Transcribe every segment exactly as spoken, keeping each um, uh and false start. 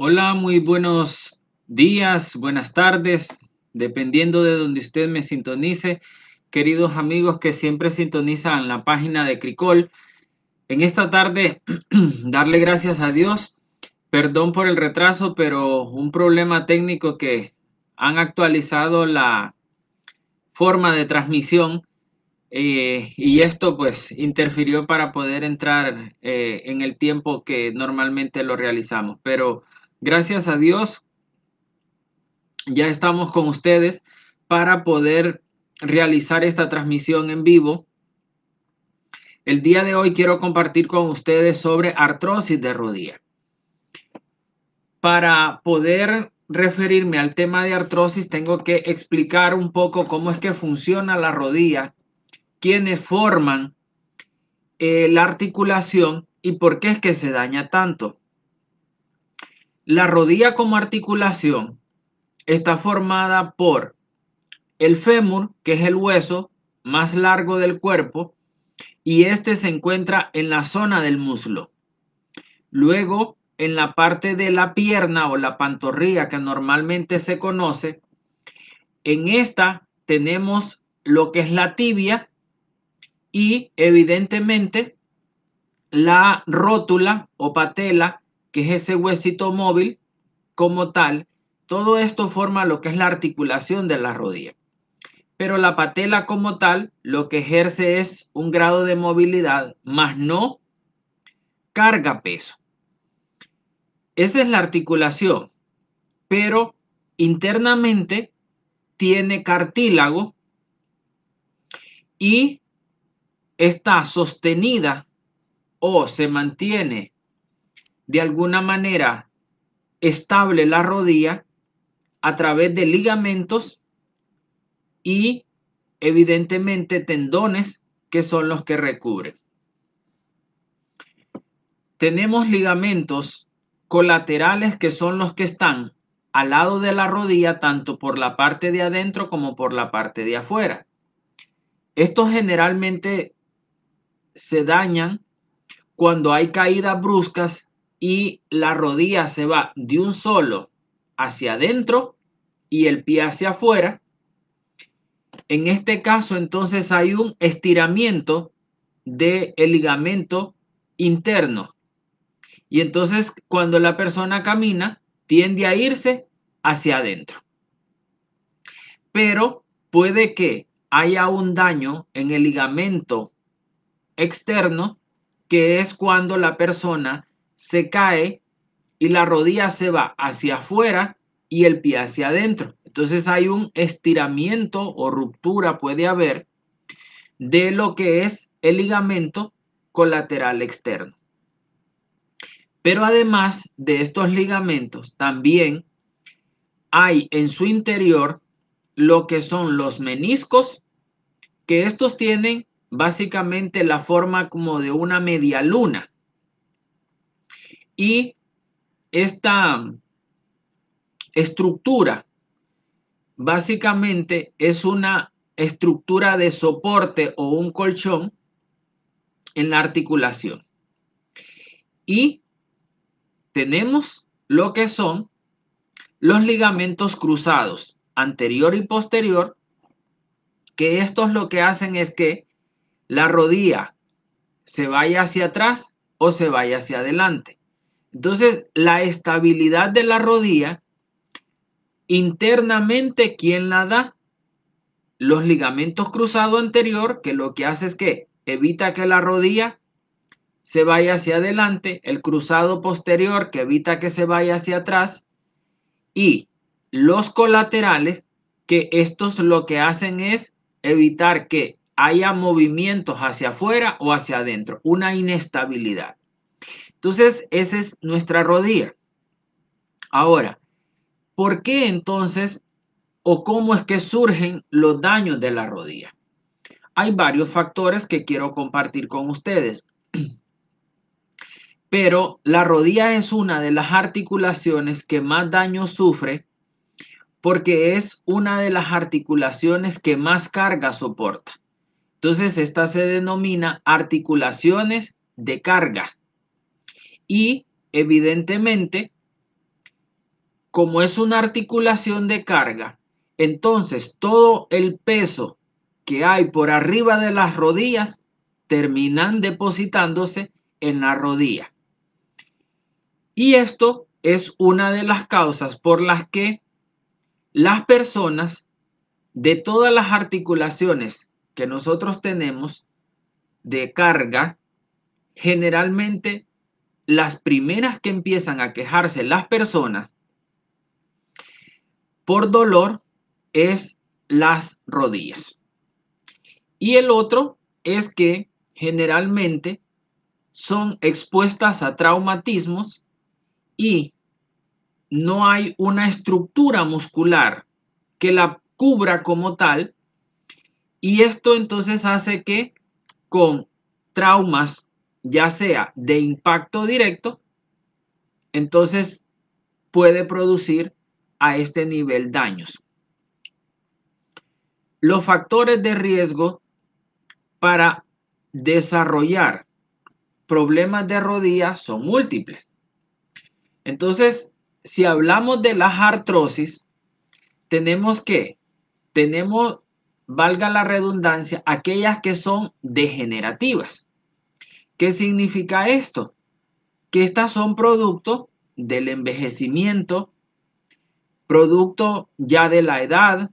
Hola, muy buenos días, buenas tardes, dependiendo de donde usted me sintonice, queridos amigos que siempre sintonizan la página de Cricol. En esta tarde, darle gracias a Dios, perdón por el retraso, pero un problema técnico que han actualizado la forma de transmisión eh, y esto pues interfirió para poder entrar eh, en el tiempo que normalmente lo realizamos. Pero gracias a Dios ya estamos con ustedes para poder realizar esta transmisión en vivo. El día de hoy quiero compartir con ustedes sobre artrosis de rodilla. Para poder referirme al tema de artrosis, tengo que explicar un poco cómo es que funciona la rodilla, quiénes forman eh, la articulación y por qué es que se daña tanto. La rodilla como articulación está formada por el fémur, que es el hueso más largo del cuerpo, y este se encuentra en la zona del muslo. Luego, en la parte de la pierna o la pantorrilla que normalmente se conoce, en esta tenemos lo que es la tibia y evidentemente la rótula o patela, que es ese huesito móvil como tal. Todo esto forma lo que es la articulación de la rodilla. Pero la patela como tal lo que ejerce es un grado de movilidad, más no carga peso. Esa es la articulación, pero internamente tiene cartílago y está sostenida o se mantiene de alguna manera estable la rodilla a través de ligamentos y evidentemente tendones, que son los que recubren. Tenemos ligamentos colaterales, que son los que están al lado de la rodilla, tanto por la parte de adentro como por la parte de afuera. Estos generalmente se dañan cuando hay caídas bruscas y la rodilla se va de un solo hacia adentro y el pie hacia afuera. En este caso, entonces, hay un estiramiento del ligamento interno. Y entonces, cuando la persona camina, tiende a irse hacia adentro. Pero puede que haya un daño en el ligamento externo, que es cuando la persona se cae y la rodilla se va hacia afuera y el pie hacia adentro. Entonces hay un estiramiento o ruptura, puede haber, de lo que es el ligamento colateral externo. Pero además de estos ligamentos, también hay en su interior lo que son los meniscos, que estos tienen básicamente la forma como de una media luna. Y esta estructura básicamente es una estructura de soporte o un colchón en la articulación. Y tenemos lo que son los ligamentos cruzados anterior y posterior, que estos lo que hacen es que la rodilla se vaya hacia atrás o se vaya hacia adelante. Entonces, la estabilidad de la rodilla internamente, ¿quién la da? Los ligamentos cruzados anterior, que lo que hace es que evita que la rodilla se vaya hacia adelante, el cruzado posterior, que evita que se vaya hacia atrás, y los colaterales, que estos lo que hacen es evitar que haya movimientos hacia afuera o hacia adentro, una inestabilidad. Entonces, esa es nuestra rodilla. Ahora, ¿por qué entonces o cómo es que surgen los daños de la rodilla? Hay varios factores que quiero compartir con ustedes, pero la rodilla es una de las articulaciones que más daño sufre porque es una de las articulaciones que más carga soporta. Entonces, esta se denomina articulaciones de carga. Y evidentemente, como es una articulación de carga, entonces todo el peso que hay por arriba de las rodillas terminan depositándose en la rodilla. Y esto es una de las causas por las que las personas de todas las articulaciones que nosotros tenemos de carga, generalmente las primeras que empiezan a quejarse las personas por dolor es las rodillas. Y el otro es que generalmente son expuestas a traumatismos y no hay una estructura muscular que la cubra como tal, y esto entonces hace que con traumas, ya sea de impacto directo, entonces puede producir a este nivel daños. Los factores de riesgo para desarrollar problemas de rodillas son múltiples. Entonces, si hablamos de las artrosis, tenemos que, tenemos, valga la redundancia, aquellas que son degenerativas. ¿Qué significa esto? Que estas son producto del envejecimiento, producto ya de la edad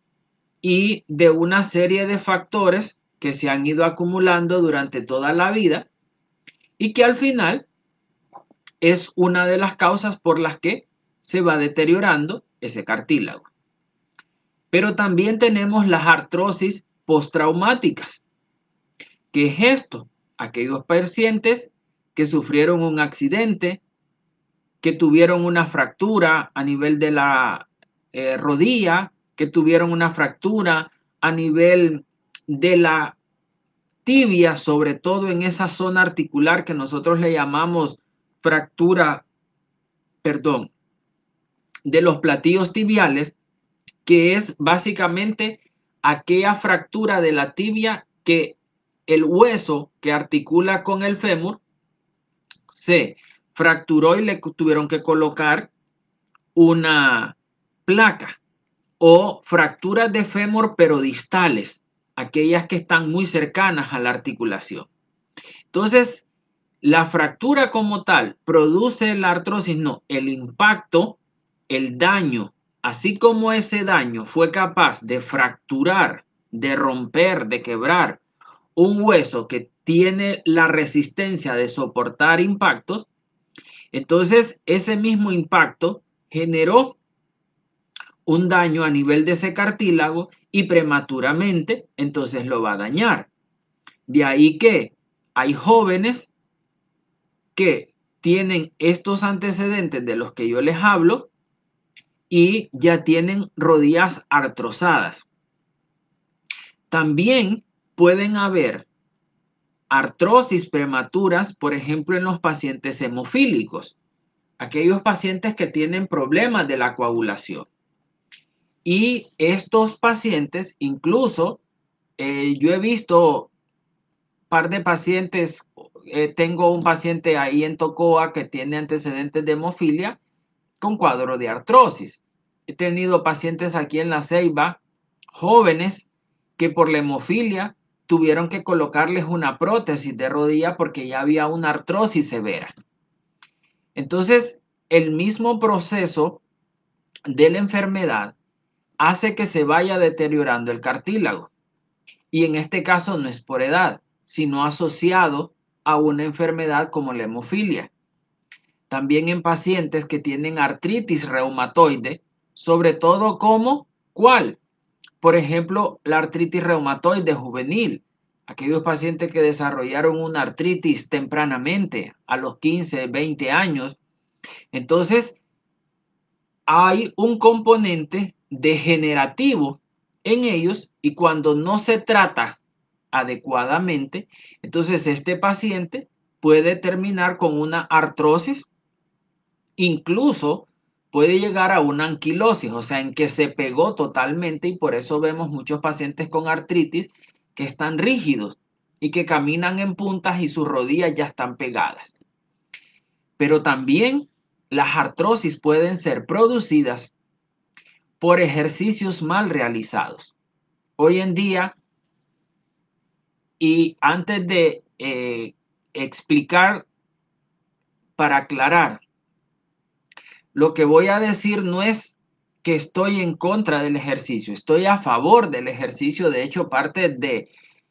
y de una serie de factores que se han ido acumulando durante toda la vida y que al final es una de las causas por las que se va deteriorando ese cartílago. Pero también tenemos las artrosis postraumáticas. ¿Qué es esto? Aquellos pacientes que sufrieron un accidente, que tuvieron una fractura a nivel de la eh, rodilla, que tuvieron una fractura a nivel de la tibia, sobre todo en esa zona articular que nosotros le llamamos fractura, perdón, de los platillos tibiales, que es básicamente aquella fractura de la tibia que el hueso que articula con el fémur se fracturó y le tuvieron que colocar una placa, o fracturas de fémur pero distales, aquellas que están muy cercanas a la articulación. Entonces, la fractura como tal produce la artrosis, no, el impacto, el daño, así como ese daño fue capaz de fracturar, de romper, de quebrar un hueso que tiene la resistencia de soportar impactos, entonces ese mismo impacto generó un daño a nivel de ese cartílago y prematuramente entonces lo va a dañar. De ahí que hay jóvenes que tienen estos antecedentes de los que yo les hablo y ya tienen rodillas artrosadas. También pueden haber artrosis prematuras, por ejemplo, en los pacientes hemofílicos, aquellos pacientes que tienen problemas de la coagulación. Y estos pacientes, incluso, eh, yo he visto un par de pacientes, eh, tengo un paciente ahí en Tocoa que tiene antecedentes de hemofilia con cuadro de artrosis. He tenido pacientes aquí en La Ceiba, jóvenes, que por la hemofilia tuvieron que colocarles una prótesis de rodilla porque ya había una artrosis severa. Entonces, el mismo proceso de la enfermedad hace que se vaya deteriorando el cartílago. Y en este caso no es por edad, sino asociado a una enfermedad como la hemofilia. También en pacientes que tienen artritis reumatoide, sobre todo como, ¿cuál? Por ejemplo, la artritis reumatoide juvenil. Aquellos pacientes que desarrollaron una artritis tempranamente, a los quince, veinte años. Entonces, hay un componente degenerativo en ellos y cuando no se trata adecuadamente, entonces este paciente puede terminar con una artrosis, incluso puede llegar a una anquilosis, o sea, en que se pegó totalmente, y por eso vemos muchos pacientes con artritis que están rígidos y que caminan en puntas y sus rodillas ya están pegadas. Pero también las artrosis pueden ser producidas por ejercicios mal realizados. Hoy en día, y antes de eh, explicar, para aclarar, lo que voy a decir no es que estoy en contra del ejercicio, estoy a favor del ejercicio. De hecho, parte de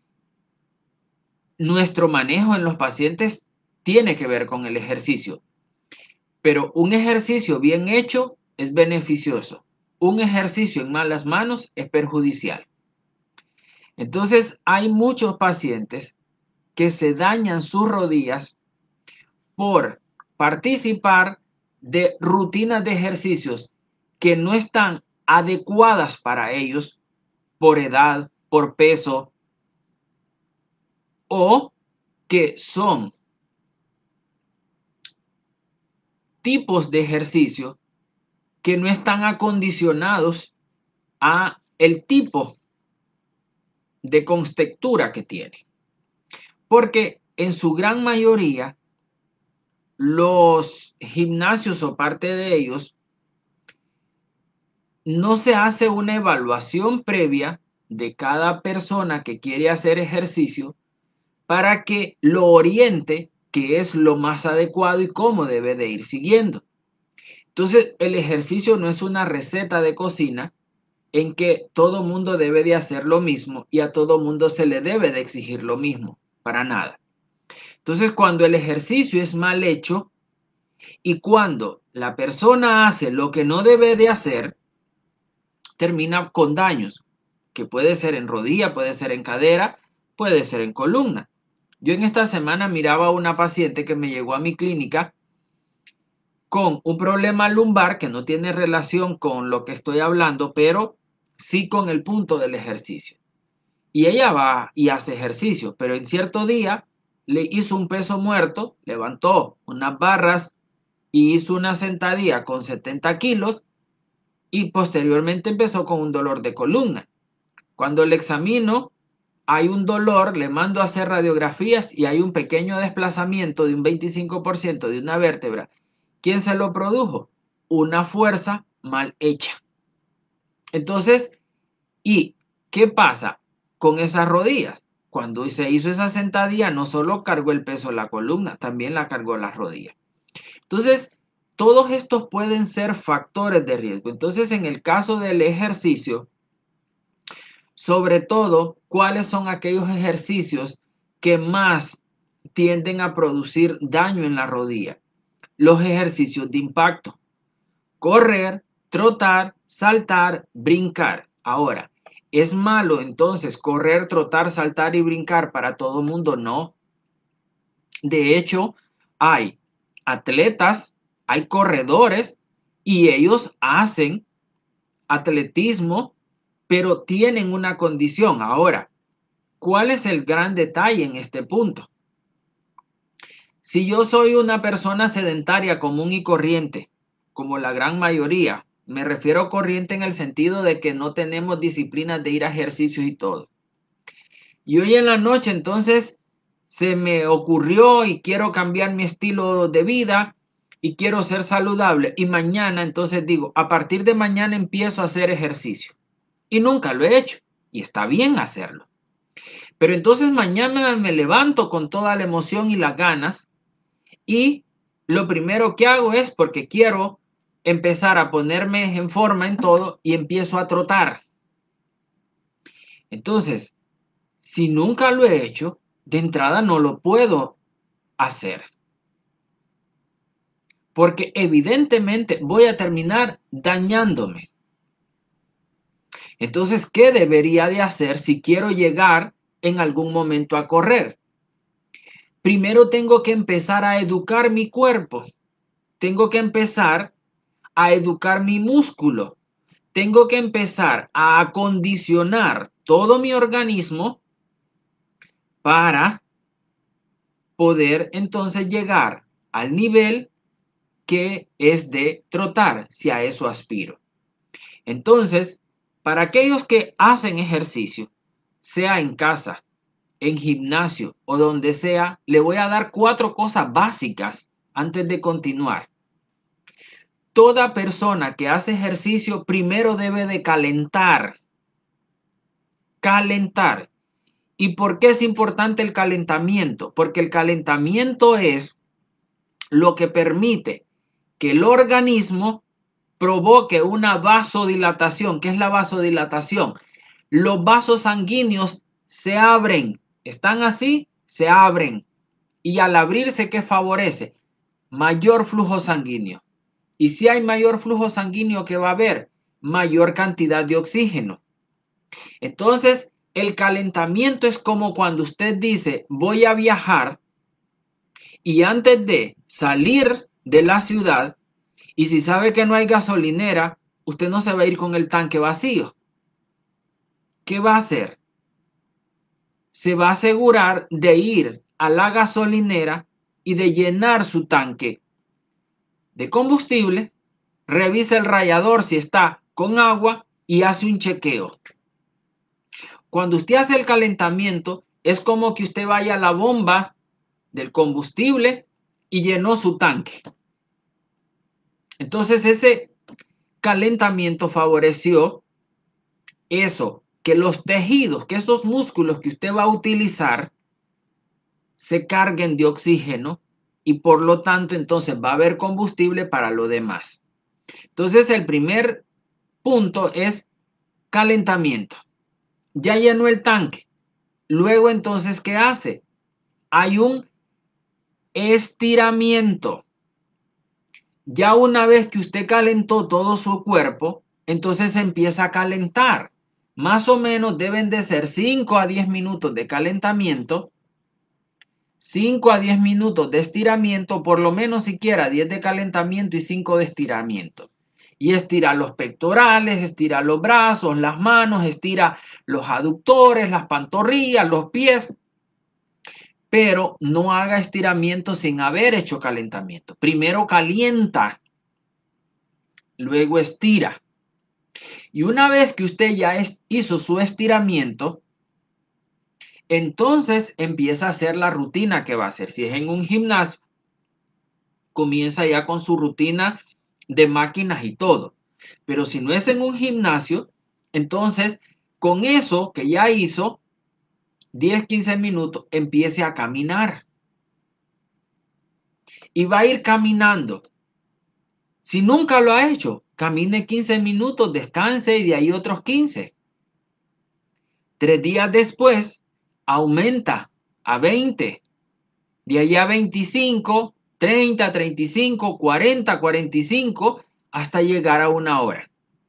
nuestro manejo en los pacientes tiene que ver con el ejercicio. Pero un ejercicio bien hecho es beneficioso. Un ejercicio en malas manos es perjudicial. Entonces, hay muchos pacientes que se dañan sus rodillas por participar de rutinas de ejercicios que no están adecuadas para ellos por edad, por peso, o que son tipos de ejercicio que no están acondicionados a el tipo de contextura que tiene. Porque en su gran mayoría, los gimnasios o parte de ellos, no se hace una evaluación previa de cada persona que quiere hacer ejercicio para que lo oriente, que es lo más adecuado y cómo debe de ir siguiendo. Entonces, el ejercicio no es una receta de cocina en que todo mundo debe de hacer lo mismo y a todo mundo se le debe de exigir lo mismo, para nada. Entonces, cuando el ejercicio es mal hecho y cuando la persona hace lo que no debe de hacer, termina con daños, que puede ser en rodilla, puede ser en cadera, puede ser en columna. Yo en esta semana miraba a una paciente que me llegó a mi clínica con un problema lumbar que no tiene relación con lo que estoy hablando, pero sí con el punto del ejercicio. Y ella va y hace ejercicio, pero en cierto día le hizo un peso muerto, levantó unas barras y hizo una sentadilla con setenta kilos y posteriormente empezó con un dolor de columna. Cuando le examino, hay un dolor, le mando a hacer radiografías y hay un pequeño desplazamiento de un veinticinco por ciento de una vértebra. ¿Quién se lo produjo? Una fuerza mal hecha. Entonces, ¿y qué pasa con esas rodillas? Cuando se hizo esa sentadilla, no solo cargó el peso de la columna, también la cargó las rodillas. Entonces, todos estos pueden ser factores de riesgo. Entonces, en el caso del ejercicio, sobre todo, ¿cuáles son aquellos ejercicios que más tienden a producir daño en la rodilla? Los ejercicios de impacto. Correr, trotar, saltar, brincar. Ahora, ¿es malo entonces correr, trotar, saltar y brincar para todo el mundo? No. De hecho, hay atletas, hay corredores y ellos hacen atletismo, pero tienen una condición. Ahora, ¿cuál es el gran detalle en este punto? Si yo soy una persona sedentaria común y corriente, como la gran mayoría, me refiero a corriente en el sentido de que no tenemos disciplinas de ir a ejercicios y todo. Y hoy en la noche entonces se me ocurrió y quiero cambiar mi estilo de vida y quiero ser saludable. Y mañana entonces digo, a partir de mañana empiezo a hacer ejercicio. Y nunca lo he hecho. Y está bien hacerlo. Pero entonces mañana me levanto con toda la emoción y las ganas. Y lo primero que hago es, porque quiero empezar a ponerme en forma en todo, y empiezo a trotar. Entonces, si nunca lo he hecho, de entrada no lo puedo hacer. Porque evidentemente voy a terminar dañándome. Entonces, ¿qué debería de hacer si quiero llegar en algún momento a correr? Primero tengo que empezar a educar mi cuerpo. Tengo que empezar a educar mi músculo. Tengo que empezar a acondicionar todo mi organismo para poder entonces llegar al nivel que es de trotar, si a eso aspiro. Entonces, para aquellos que hacen ejercicio, sea en casa, en gimnasio o donde sea, le voy a dar cuatro cosas básicas antes de continuar. toda persona que hace ejercicio primero debe de calentar. Calentar. ¿Y por qué es importante el calentamiento? Porque el calentamiento es lo que permite que el organismo provoque una vasodilatación. ¿Qué es la vasodilatación? Los vasos sanguíneos se abren, están así, se abren. Y al abrirse, ¿qué favorece? Mayor flujo sanguíneo. Y si hay mayor flujo sanguíneo, ¿qué va a haber? Mayor cantidad de oxígeno. Entonces, el calentamiento es como cuando usted dice, voy a viajar y antes de salir de la ciudad, y si sabe que no hay gasolinera, usted no se va a ir con el tanque vacío. ¿Qué va a hacer? Se va a asegurar de ir a la gasolinera y de llenar su tanque de combustible, revisa el radiador si está con agua y hace un chequeo. Cuando usted hace el calentamiento, es como que usted vaya a la bomba del combustible y llenó su tanque. Entonces ese calentamiento favoreció eso, que los tejidos, que esos músculos que usted va a utilizar se carguen de oxígeno y por lo tanto entonces va a haber combustible para lo demás. Entonces el primer punto es calentamiento. Ya llenó el tanque. Luego entonces, ¿qué hace? Hay un estiramiento. Ya una vez que usted calentó todo su cuerpo, entonces empieza a calentar. Más o menos deben de ser cinco a diez minutos de calentamiento, cinco a diez minutos de estiramiento, por lo menos siquiera diez de calentamiento y cinco de estiramiento. Y estira los pectorales, estira los brazos, las manos, estira los aductores, las pantorrillas, los pies. Pero no haga estiramiento sin haber hecho calentamiento. Primero calienta, luego estira. Y una vez que usted ya hizo su estiramiento, entonces empieza a hacer la rutina que va a hacer. Si es en un gimnasio, comienza ya con su rutina de máquinas y todo. Pero si no es en un gimnasio, entonces con eso que ya hizo, diez, quince minutos, empiece a caminar. Y va a ir caminando. Si nunca lo ha hecho, camine quince minutos, descanse y de ahí otros quince. Tres días después, aumenta a veinte. De ahí a veinticinco, treinta, treinta y cinco, cuarenta, cuarenta y cinco, hasta llegar a una hora.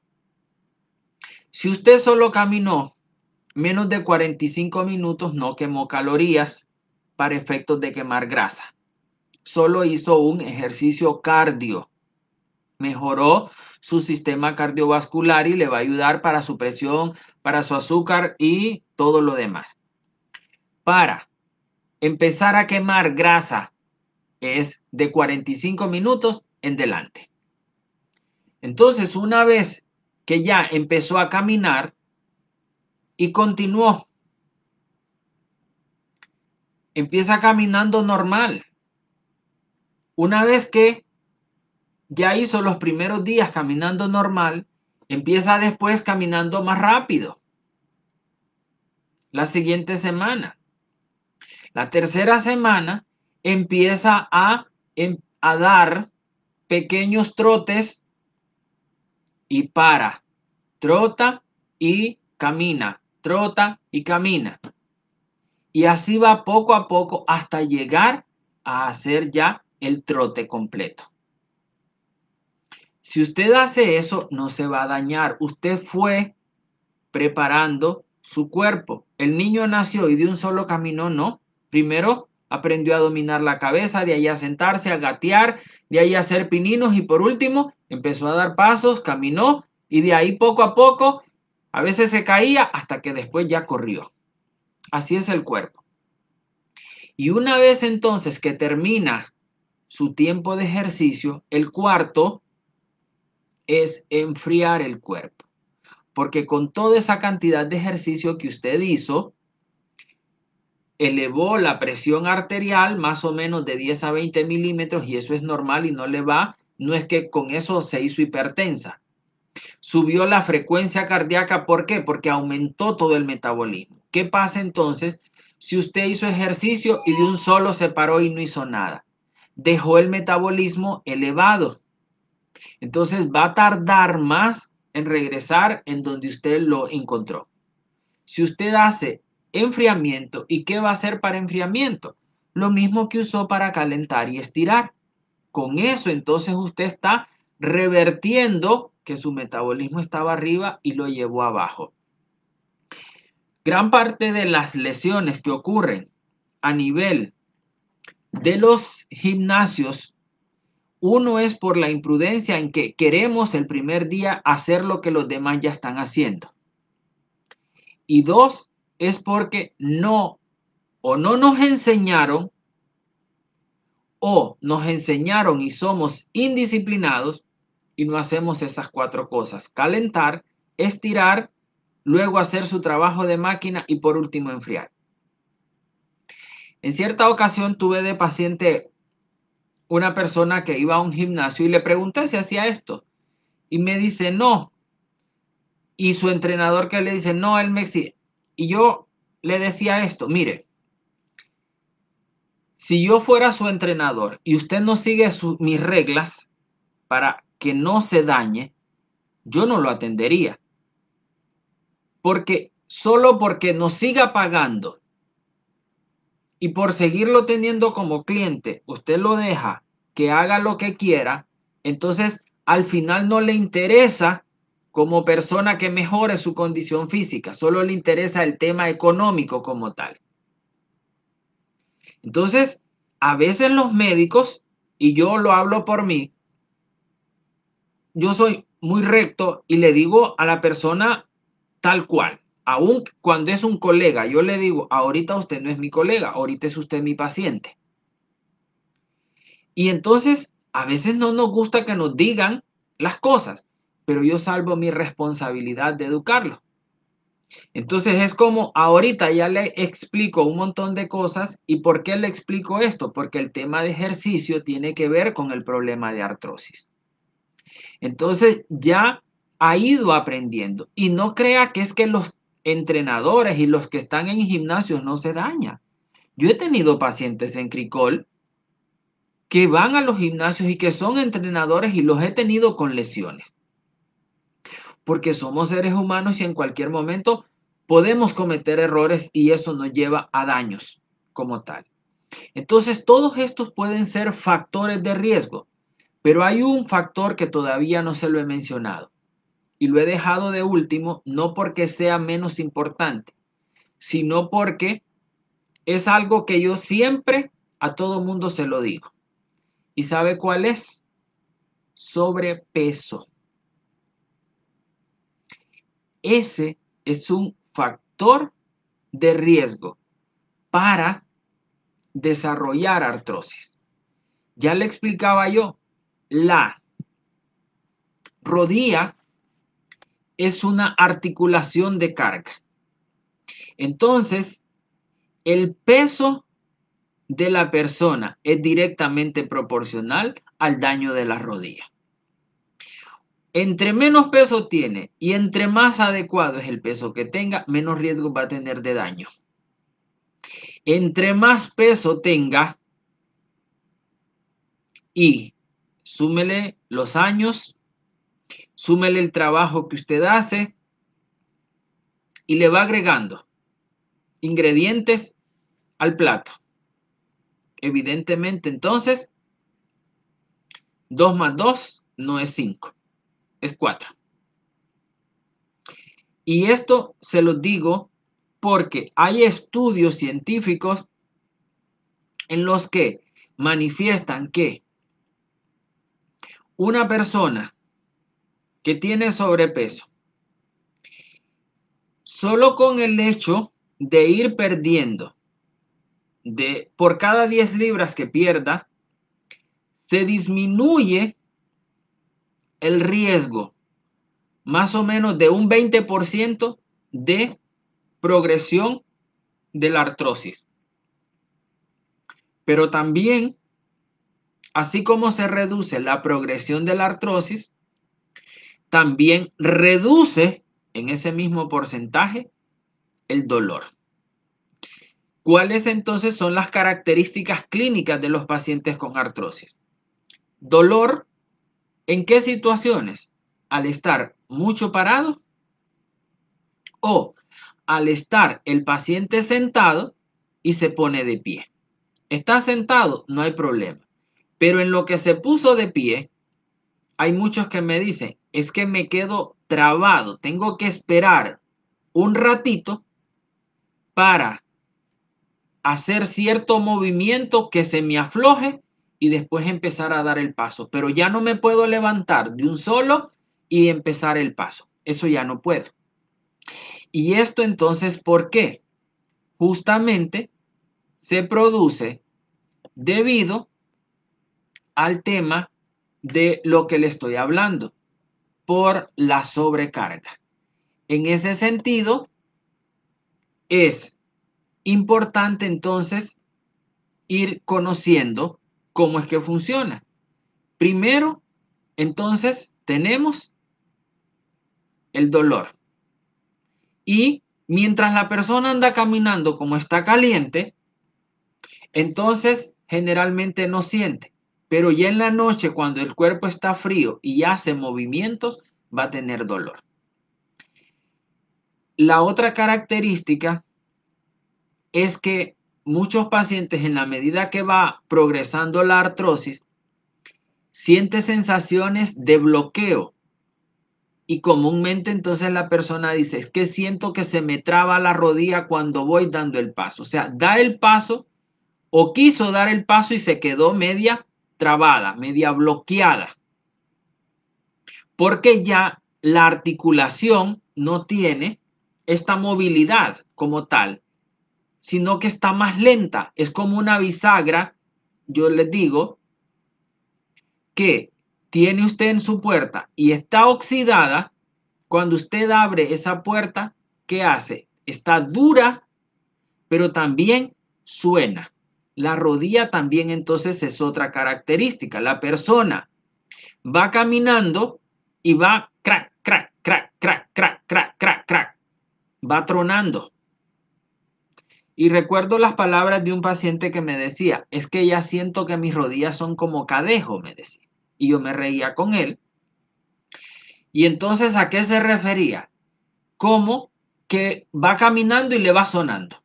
Si usted solo caminó menos de cuarenta y cinco minutos, no quemó calorías para efectos de quemar grasa. Solo hizo un ejercicio cardio. Mejoró su sistema cardiovascular y le va a ayudar para su presión, para su azúcar y todo lo demás. Para empezar a quemar grasa es de cuarenta y cinco minutos en delante. Entonces, una vez que ya empezó a caminar y continuó, empieza caminando normal. Una vez que ya hizo los primeros días caminando normal, empieza después caminando más rápido. La siguiente semana. La tercera semana empieza a, a dar pequeños trotes y para. Trota y camina. Trota y camina. Y así va poco a poco hasta llegar a hacer ya el trote completo. Si usted hace eso, no se va a dañar. Usted fue preparando su cuerpo. El niño nació y de un solo caminó, no. Primero aprendió a dominar la cabeza, de ahí a sentarse, a gatear, de ahí a hacer pininos y por último empezó a dar pasos, caminó y de ahí poco a poco, a veces se caía hasta que después ya corrió. Así es el cuerpo. Y una vez entonces que termina su tiempo de ejercicio, el cuarto es enfriar el cuerpo. Porque con toda esa cantidad de ejercicio que usted hizo, elevó la presión arterial más o menos de diez a veinte milímetros y eso es normal y no le va no es que con eso se hizo hipertensa. Subió la frecuencia cardíaca, ¿por qué? Porque aumentó todo el metabolismo. ¿Qué pasa entonces si usted hizo ejercicio y de un solo se paró y no hizo nada? Dejó el metabolismo elevado. Entonces va a tardar más en regresar en donde usted lo encontró. Si usted hace enfriamiento, ¿y qué va a hacer para enfriamiento? Lo mismo que usó para calentar y estirar. Con eso entonces usted está revertiendo que su metabolismo estaba arriba y lo llevó abajo. Gran parte de las lesiones que ocurren a nivel de los gimnasios, uno es por la imprudencia en que queremos el primer día hacer lo que los demás ya están haciendo. Y dos, es porque no o no nos enseñaron o nos enseñaron y somos indisciplinados y no hacemos esas cuatro cosas: calentar, estirar, luego hacer su trabajo de máquina y por último enfriar. En cierta ocasión tuve de paciente una persona que iba a un gimnasio y le pregunté si hacía esto y me dice no, y su entrenador que le dice no, él me exige. Y yo le decía esto: mire, si yo fuera su entrenador y usted no sigue su, mis reglas para que no se dañe, yo no lo atendería. Porque solo porque nos siga pagando y por seguirlo teniendo como cliente, usted lo deja que haga lo que quiera, entonces al final no le interesa como persona que mejore su condición física, solo le interesa el tema económico como tal. Entonces, a veces los médicos, y yo lo hablo por mí, yo soy muy recto y le digo a la persona tal cual. Aún cuando es un colega, yo le digo, ahorita usted no es mi colega, ahorita es usted mi paciente. Y entonces, a veces no nos gusta que nos digan las cosas, pero yo salvo mi responsabilidad de educarlo. Entonces es como ahorita ya le explico un montón de cosas. ¿Y por qué le explico esto? Porque el tema de ejercicio tiene que ver con el problema de artrosis. Entonces ya ha ido aprendiendo. Y no crea que es que los entrenadores y los que están en gimnasios no se dañan. Yo he tenido pacientes en Cricol que van a los gimnasios y que son entrenadores y los he tenido con lesiones. Porque somos seres humanos y en cualquier momento podemos cometer errores y eso nos lleva a daños como tal. Entonces todos estos pueden ser factores de riesgo, pero hay un factor que todavía no se lo he mencionado y lo he dejado de último, no porque sea menos importante, sino porque es algo que yo siempre a todo mundo se lo digo. ¿Y sabe cuál es? Sobrepeso. Ese es un factor de riesgo para desarrollar artrosis. Ya le explicaba yo, la rodilla es una articulación de carga. Entonces, el peso de la persona es directamente proporcional al daño de la rodilla. Entre menos peso tiene y entre más adecuado es el peso que tenga, menos riesgo va a tener de daño. Entre más peso tenga y súmele los años, súmele el trabajo que usted hace y le va agregando ingredientes al plato. Evidentemente, entonces, dos más dos no es cinco, es cuatro. Y esto se lo digo porque hay estudios científicos en los que manifiestan que una persona que tiene sobrepeso, solo con el hecho de ir perdiendo, de por cada diez libras que pierda, se disminuye el riesgo más o menos de un veinte por ciento de progresión de la artrosis. Pero también así como se reduce la progresión de la artrosis, también reduce en ese mismo porcentaje el dolor. ¿Cuáles entonces son las características clínicas de los pacientes con artrosis? Dolor, ¿en qué situaciones? Al estar mucho parado o al estar el paciente sentado y se pone de pie. Está sentado, no hay problema. Pero en lo que se puso de pie, hay muchos que me dicen, es que me quedo trabado, tengo que esperar un ratito para hacer cierto movimiento que se me afloje y después empezar a dar el paso. Pero ya no me puedo levantar de un solo y empezar el paso. Eso ya no puedo. Y esto entonces, ¿por qué? Justamente se produce debido al tema de lo que le estoy hablando, por la sobrecarga. En ese sentido, es importante entonces ir conociendo cómo es que funciona. Primero, entonces, tenemos el dolor. Y mientras la persona anda caminando como está caliente, entonces generalmente no siente. Pero ya en la noche, cuando el cuerpo está frío y hace movimientos, va a tener dolor. La otra característica es que muchos pacientes, en la medida que va progresando la artrosis, siente sensaciones de bloqueo. Y comúnmente entonces la persona dice, es que siento que se me traba la rodilla cuando voy dando el paso. O sea, da el paso o quiso dar el paso y se quedó media trabada, media bloqueada. Porque ya la articulación no tiene esta movilidad como tal, sino que está más lenta. Es como una bisagra, yo les digo, que tiene usted en su puerta y está oxidada. Cuando usted abre esa puerta, ¿qué hace? Está dura, pero también suena. La rodilla también entonces es otra característica. La persona va caminando y va crack, crack, crack, crack, crack, crack, crack, crack. Va tronando. Y recuerdo las palabras de un paciente que me decía, es que ya siento que mis rodillas son como cadejo, me decía. Y yo me reía con él. Y entonces, ¿a qué se refería? Como que va caminando y le va sonando.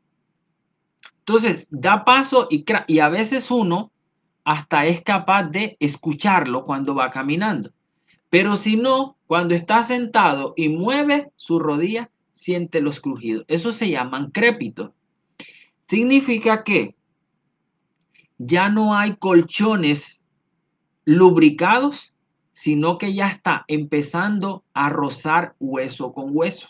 Entonces, da paso y, y a veces uno hasta es capaz de escucharlo cuando va caminando. Pero si no, cuando está sentado y mueve su rodilla, siente los crujidos. Eso se llaman crépitos. Significa que ya no hay colchones lubricados, sino que ya está empezando a rozar hueso con hueso.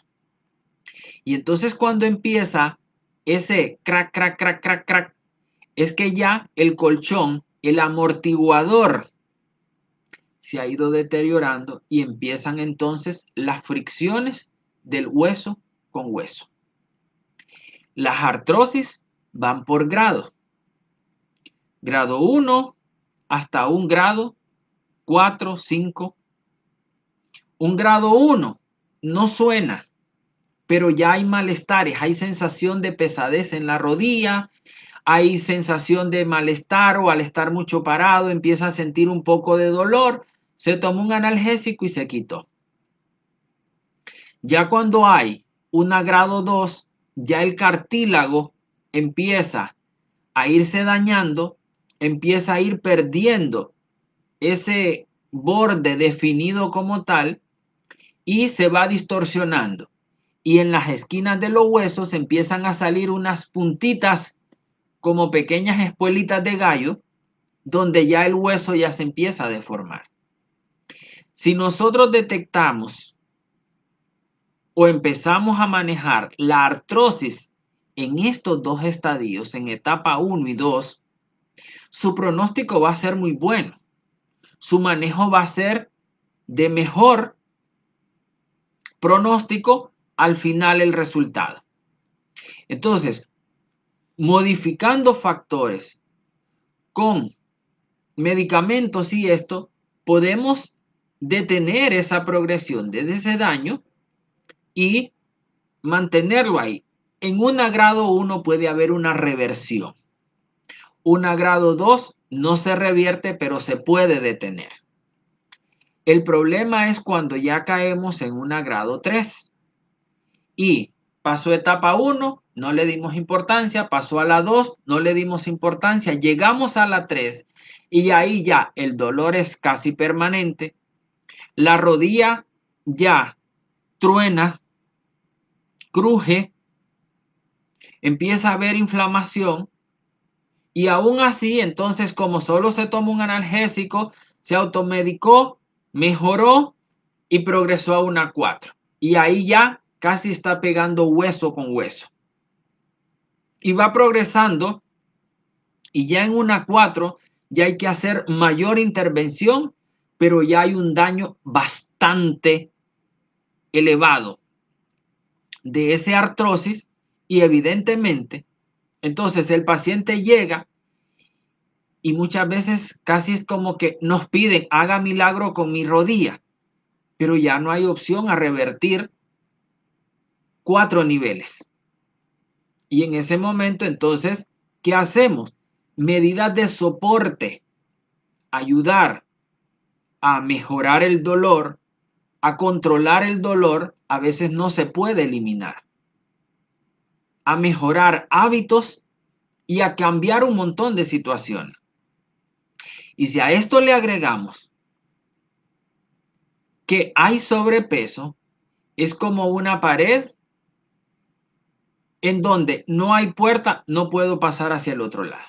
Y entonces cuando empieza ese crack, crack, crack, crack, crack, es que ya el colchón, el amortiguador, se ha ido deteriorando y empiezan entonces las fricciones del hueso con hueso. Las artrosis van por grado. Grado uno hasta un grado cuatro, cinco. Un grado uno no suena, pero ya hay malestares, hay sensación de pesadez en la rodilla, hay sensación de malestar o al estar mucho parado empieza a sentir un poco de dolor, se tomó un analgésico y se quitó. Ya cuando hay una grado dos, ya el cartílago empieza a irse dañando, empieza a ir perdiendo ese borde definido como tal y se va distorsionando. Y en las esquinas de los huesos empiezan a salir unas puntitas como pequeñas espuelitas de gallo, donde ya el hueso ya se empieza a deformar. Si nosotros detectamos o empezamos a manejar la artrosis en estos dos estadios, en etapa uno y dos, su pronóstico va a ser muy bueno. Su manejo va a ser de mejor pronóstico al final el resultado. Entonces, modificando factores con medicamentos y esto, podemos detener esa progresión de ese daño y mantenerlo ahí. En un grado uno puede haber una reversión. Un grado dos no se revierte, pero se puede detener. El problema es cuando ya caemos en un grado tres y pasó etapa uno, no le dimos importancia, pasó a la dos, no le dimos importancia, llegamos a la tres y ahí ya el dolor es casi permanente, la rodilla ya truena, cruje, empieza a haber inflamación y aún así, entonces como solo se tomó un analgésico, se automedicó, mejoró y progresó a una cuatro. Y ahí ya casi está pegando hueso con hueso. Y va progresando y ya en una cuatro ya hay que hacer mayor intervención, pero ya hay un daño bastante elevado de ese artrosis y evidentemente, entonces el paciente llega y muchas veces casi es como que nos piden, haga milagro con mi rodilla, pero ya no hay opción a revertir cuatro niveles. Y en ese momento, entonces, ¿qué hacemos? Medidas de soporte, ayudar a mejorar el dolor, a controlar el dolor, a veces no se puede eliminar, a mejorar hábitos y a cambiar un montón de situaciones. Y si a esto le agregamos que hay sobrepeso, es como una pared en donde no hay puerta, no puedo pasar hacia el otro lado.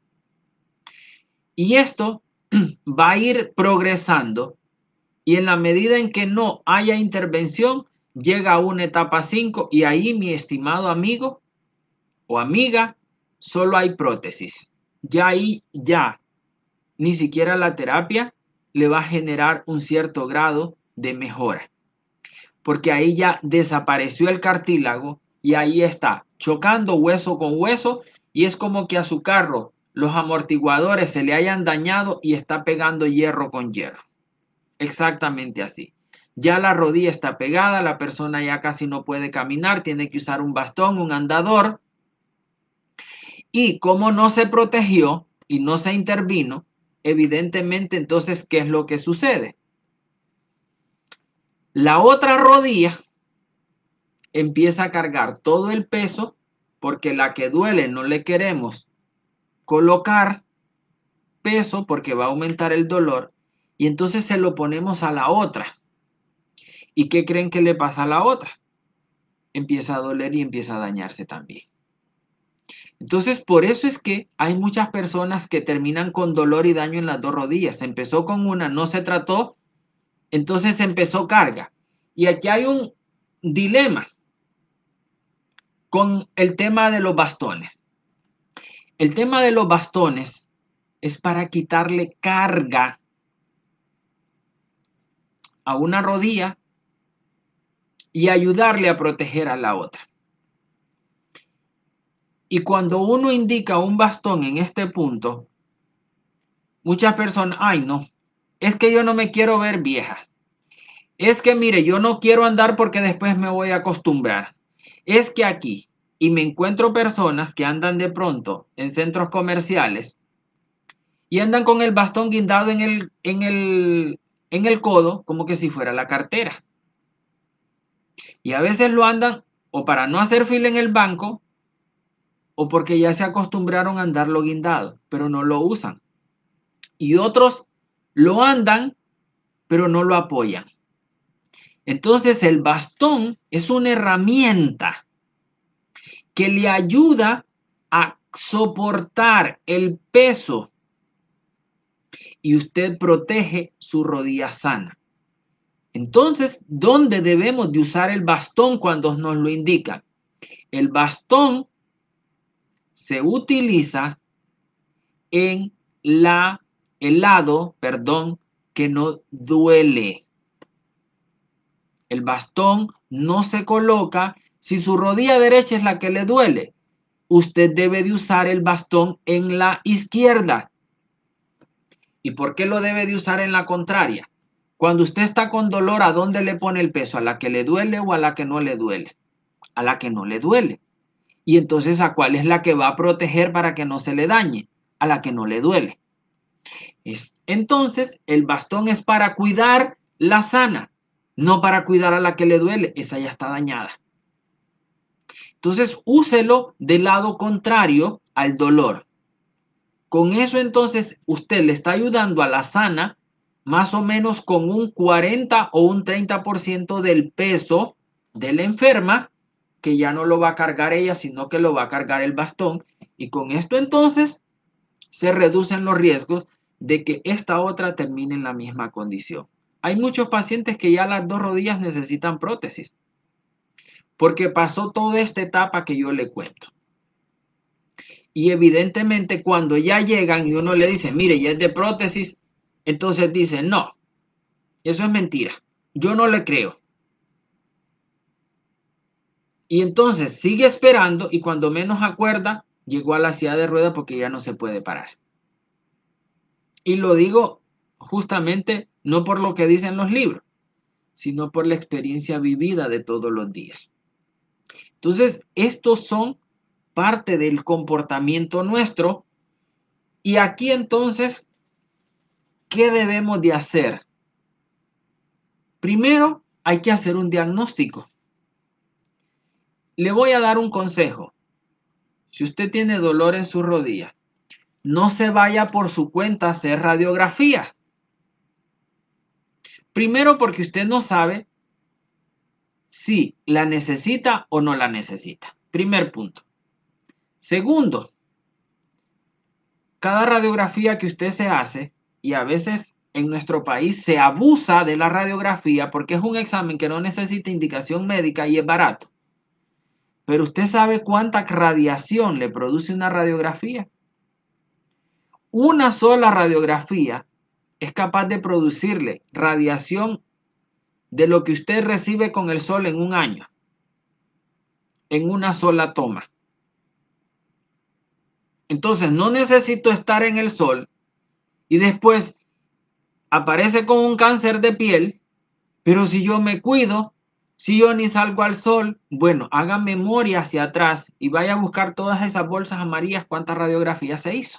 Y esto va a ir progresando y en la medida en que no haya intervención, llega a una etapa cinco y ahí, mi estimado amigo o amiga, solo hay prótesis. Ya ahí, ya, ni siquiera la terapia le va a generar un cierto grado de mejora. Porque ahí ya desapareció el cartílago y ahí está, chocando hueso con hueso y es como que a su carro los amortiguadores se le hayan dañado y está pegando hierro con hierro. Exactamente así. Ya la rodilla está pegada, la persona ya casi no puede caminar, tiene que usar un bastón, un andador. Y como no se protegió y no se intervino, evidentemente entonces, ¿qué es lo que sucede? La otra rodilla empieza a cargar todo el peso porque la que duele no le queremos colocar peso porque va a aumentar el dolor y entonces se lo ponemos a la otra. ¿Y qué creen que le pasa a la otra? Empieza a doler y empieza a dañarse también. Entonces, por eso es que hay muchas personas que terminan con dolor y daño en las dos rodillas. Se empezó con una, no se trató, entonces empezó carga. Y aquí hay un dilema con el tema de los bastones. El tema de los bastones es para quitarle carga a una rodilla y ayudarle a proteger a la otra. Y cuando uno indica un bastón en este punto, muchas personas, ay no, es que yo no me quiero ver vieja. Es que mire, yo no quiero andar porque después me voy a acostumbrar. Es que aquí, y me encuentro personas que andan de pronto en centros comerciales y andan con el bastón guindado en el, en el, en el codo como que si fuera la cartera. Y a veces lo andan o para no hacer fila en el banco o porque ya se acostumbraron a andarlo guindado, pero no lo usan. Y otros lo andan, pero no lo apoyan. Entonces el bastón es una herramienta que le ayuda a soportar el peso y usted protege su rodilla sana. Entonces, ¿dónde debemos de usar el bastón cuando nos lo indican? El bastón se utiliza en la, el lado, perdón, que no duele. El bastón no se coloca si su rodilla derecha es la que le duele. Usted debe de usar el bastón en la izquierda. ¿Y por qué lo debe de usar en la contraria? Cuando usted está con dolor, ¿a dónde le pone el peso? ¿A la que le duele o a la que no le duele? A la que no le duele. Y entonces, ¿a cuál es la que va a proteger para que no se le dañe? A la que no le duele. Es, entonces, el bastón es para cuidar la sana, no para cuidar a la que le duele. Esa ya está dañada. Entonces, úselo del lado contrario al dolor. Con eso, entonces, usted le está ayudando a la sana más o menos con un cuarenta o un treinta por ciento del peso de la enferma, que ya no lo va a cargar ella, sino que lo va a cargar el bastón. Y con esto, entonces, se reducen los riesgos de que esta otra termine en la misma condición. Hay muchos pacientes que ya las dos rodillas necesitan prótesis, porque pasó toda esta etapa que yo le cuento. Y evidentemente cuando ya llegan y uno le dice, mire, ya es de prótesis, entonces dice, no, eso es mentira, yo no le creo. Y entonces sigue esperando y cuando menos acuerda, llegó a la silla de rueda porque ya no se puede parar. Y lo digo justamente no por lo que dicen los libros, sino por la experiencia vivida de todos los días. Entonces, estos son parte del comportamiento nuestro. Y aquí entonces, ¿qué debemos de hacer? Primero, hay que hacer un diagnóstico. Le voy a dar un consejo. Si usted tiene dolor en su rodilla, no se vaya por su cuenta a hacer radiografía. Primero, porque usted no sabe si la necesita o no la necesita. Primer punto. Segundo, cada radiografía que usted se hace, y a veces en nuestro país se abusa de la radiografía porque es un examen que no necesita indicación médica y es barato. Pero usted sabe cuánta radiación le produce una radiografía. Una sola radiografía es capaz de producirle radiación de lo que usted recibe con el sol en un año, en una sola toma. Entonces no necesito estar en el sol y después aparece con un cáncer de piel, pero si yo me cuido, si yo ni salgo al sol, bueno, haga memoria hacia atrás y vaya a buscar todas esas bolsas amarillas, cuántas radiografías se hizo.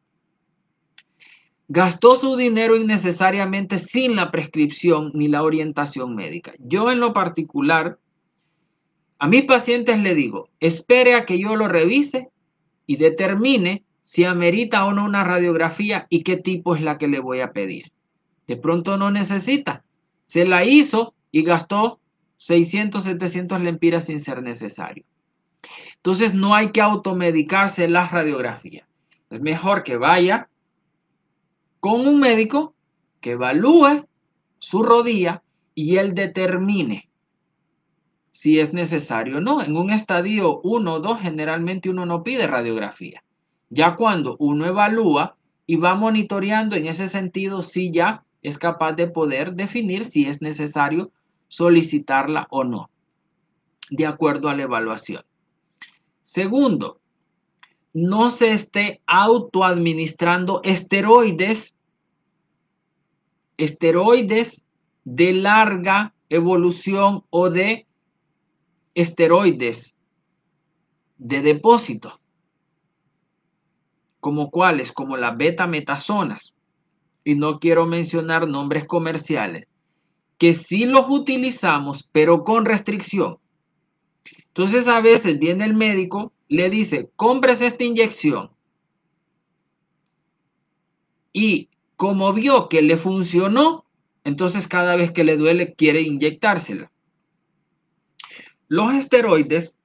Gastó su dinero innecesariamente sin la prescripción ni la orientación médica. Yo en lo particular, a mis pacientes le digo, espere a que yo lo revise y determine si amerita o no una radiografía y qué tipo es la que le voy a pedir. De pronto no necesita. Se la hizo y gastó seiscientos, setecientos lempiras sin ser necesario. Entonces no hay que automedicarse las radiografías. Es mejor que vaya con un médico que evalúe su rodilla y él determine si es necesario o no. En un estadio uno o dos generalmente uno no pide radiografía. Ya cuando uno evalúa y va monitoreando en ese sentido, sí ya es capaz de poder definir si es necesario solicitarla o no, de acuerdo a la evaluación. Segundo, no se esté autoadministrando esteroides, esteroides de larga evolución o de esteroides de depósito, como cuáles, como las betametazonas, y no quiero mencionar nombres comerciales, que sí los utilizamos, pero con restricción. Entonces a veces viene el médico, le dice, cómprese esta inyección, y como vio que le funcionó, entonces cada vez que le duele quiere inyectársela. Los esteroides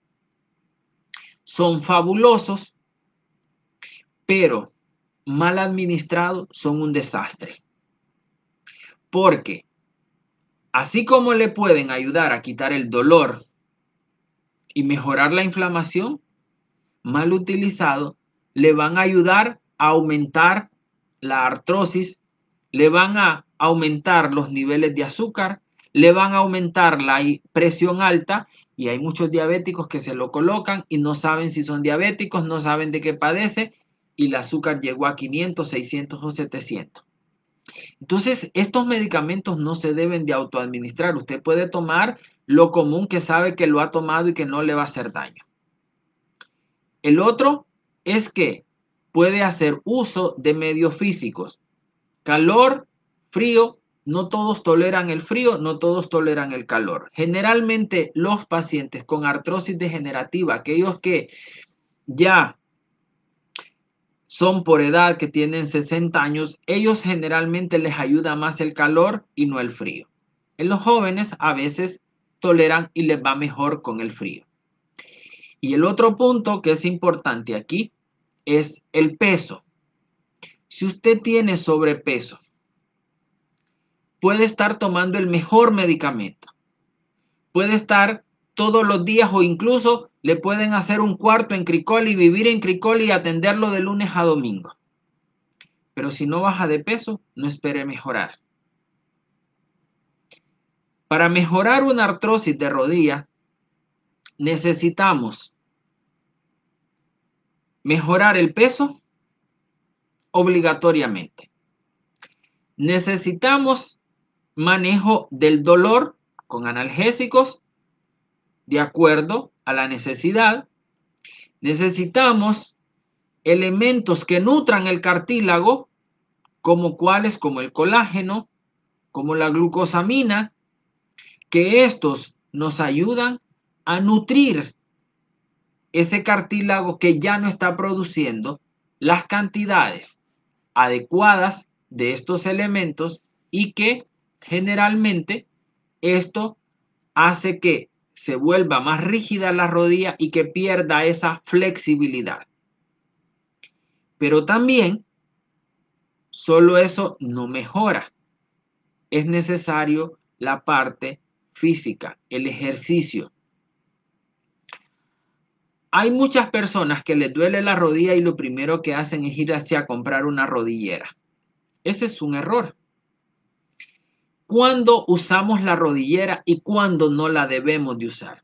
son fabulosos, pero mal administrados son un desastre. Porque así como le pueden ayudar a quitar el dolor y mejorar la inflamación, mal utilizado, le van a ayudar a aumentar la artrosis, le van a aumentar los niveles de azúcar, le van a aumentar la presión alta y hay muchos diabéticos que se lo colocan y no saben si son diabéticos, no saben de qué padece y el azúcar llegó a quinientos, seiscientos o setecientos. Entonces, estos medicamentos no se deben de autoadministrar. Usted puede tomar lo común que sabe que lo ha tomado y que no le va a hacer daño. El otro es que puede hacer uso de medios físicos. Calor, frío, no todos toleran el frío, no todos toleran el calor. Generalmente los pacientes con artrosis degenerativa, aquellos que ya son por edad, que tienen sesenta años, ellos generalmente les ayuda más el calor y no el frío. En los jóvenes a veces toleran y les va mejor con el frío. Y el otro punto que es importante aquí es el peso. Si usted tiene sobrepeso, puede estar tomando el mejor medicamento. Puede estar todos los días o incluso le pueden hacer un cuarto en Cricoli y vivir en Cricoli y atenderlo de lunes a domingo. Pero si no baja de peso, no espere mejorar. Para mejorar una artrosis de rodilla, necesitamos mejorar el peso obligatoriamente. Necesitamos manejo del dolor con analgésicos de acuerdo a la necesidad. Necesitamos elementos que nutran el cartílago, como cuáles, como el colágeno, como la glucosamina, que estos nos ayudan a nutrir ese cartílago que ya no está produciendo las cantidades adecuadas de estos elementos y que generalmente esto hace que se vuelva más rígida la rodilla y que pierda esa flexibilidad. Pero también solo eso no mejora. Es necesario la parte física, el ejercicio. Hay muchas personas que les duele la rodilla y lo primero que hacen es ir hacia comprar una rodillera. Ese es un error. ¿Cuándo usamos la rodillera y cuándo no la debemos de usar?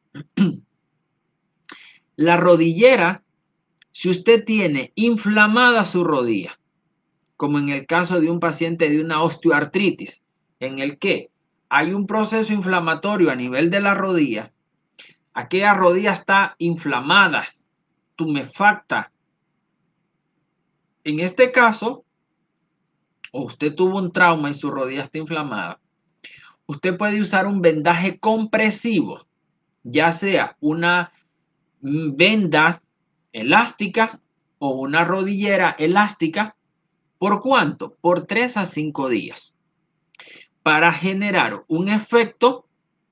La rodillera, si usted tiene inflamada su rodilla, como en el caso de un paciente de una osteoartritis, en el que hay un proceso inflamatorio a nivel de la rodilla, aquella rodilla está inflamada, tumefacta. En este caso, o usted tuvo un trauma y su rodilla está inflamada, usted puede usar un vendaje compresivo, ya sea una venda elástica o una rodillera elástica. ¿Por cuánto? Por tres a cinco días. Para generar un efecto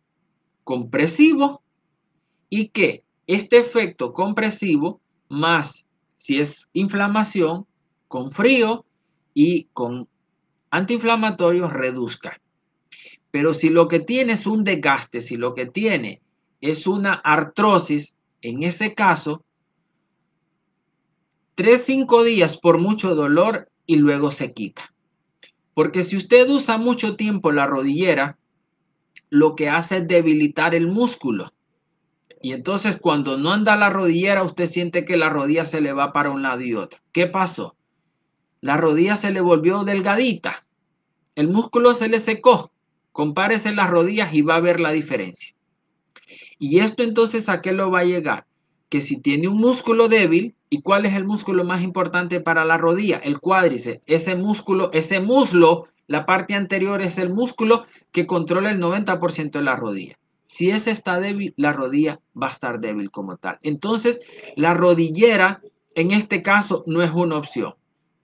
compresivo y que este efecto compresivo, más si es inflamación, con frío y con antiinflamatorios, reduzca. Pero si lo que tiene es un desgaste, si lo que tiene es una artrosis, en ese caso, tres a cinco días por mucho dolor y luego se quita. Porque si usted usa mucho tiempo la rodillera, lo que hace es debilitar el músculo. Y entonces cuando no anda la rodillera, usted siente que la rodilla se le va para un lado y otro. ¿Qué pasó? La rodilla se le volvió delgadita. El músculo se le secó. Compárese las rodillas y va a ver la diferencia. Y esto entonces, ¿a qué lo va a llegar? Que si tiene un músculo débil, ¿y cuál es el músculo más importante para la rodilla? El cuádriceps. Ese músculo, ese muslo, la parte anterior es el músculo que controla el noventa por ciento de la rodilla. Si ese está débil, la rodilla va a estar débil como tal. Entonces, la rodillera, en este caso, no es una opción.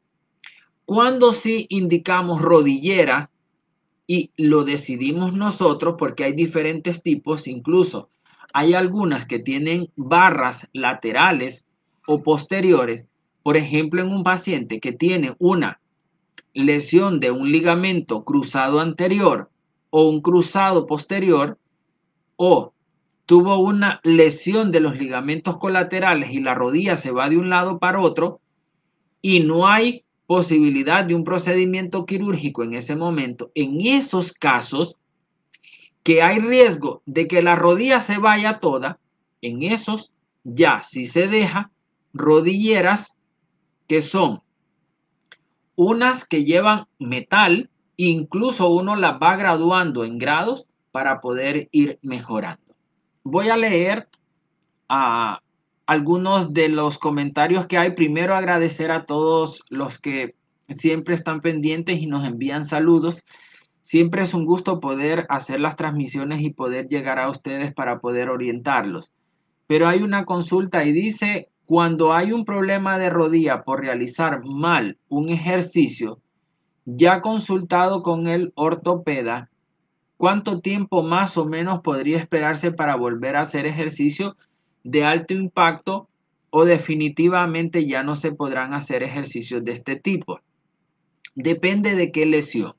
Cuando sí indicamos rodillera, y lo decidimos nosotros porque hay diferentes tipos, incluso hay algunas que tienen barras laterales o posteriores. Por ejemplo, en un paciente que tiene una lesión de un ligamento cruzado anterior o un cruzado posterior, o tuvo una lesión de los ligamentos colaterales y la rodilla se va de un lado para otro y no hay posibilidad de un procedimiento quirúrgico en ese momento, en esos casos que hay riesgo de que la rodilla se vaya toda, en esos ya si se deja rodilleras que son unas que llevan metal, incluso uno las va graduando en grados para poder ir mejorando. Voy a leer a algunos de los comentarios que hay. Primero, agradecer a todos los que siempre están pendientes y nos envían saludos. Siempre es un gusto poder hacer las transmisiones y poder llegar a ustedes para poder orientarlos. Pero hay una consulta y dice, cuando hay un problema de rodilla por realizar mal un ejercicio, ya consultado con el ortopeda, ¿cuánto tiempo más o menos podría esperarse para volver a hacer ejercicio de alto impacto o definitivamente ya no se podrán hacer ejercicios de este tipo? Depende de qué lesión.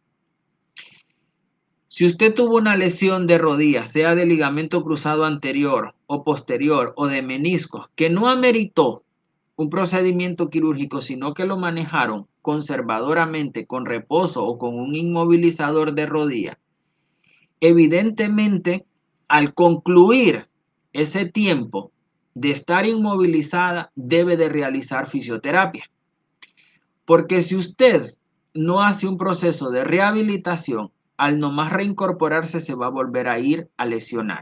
Si usted tuvo una lesión de rodilla, sea de ligamento cruzado anterior o posterior o de meniscos, que no ameritó un procedimiento quirúrgico, sino que lo manejaron conservadoramente con reposo o con un inmovilizador de rodilla, evidentemente, al concluir ese tiempo de estar inmovilizada, debe de realizar fisioterapia. Porque si usted no hace un proceso de rehabilitación, al nomás reincorporarse se va a volver a ir a lesionar.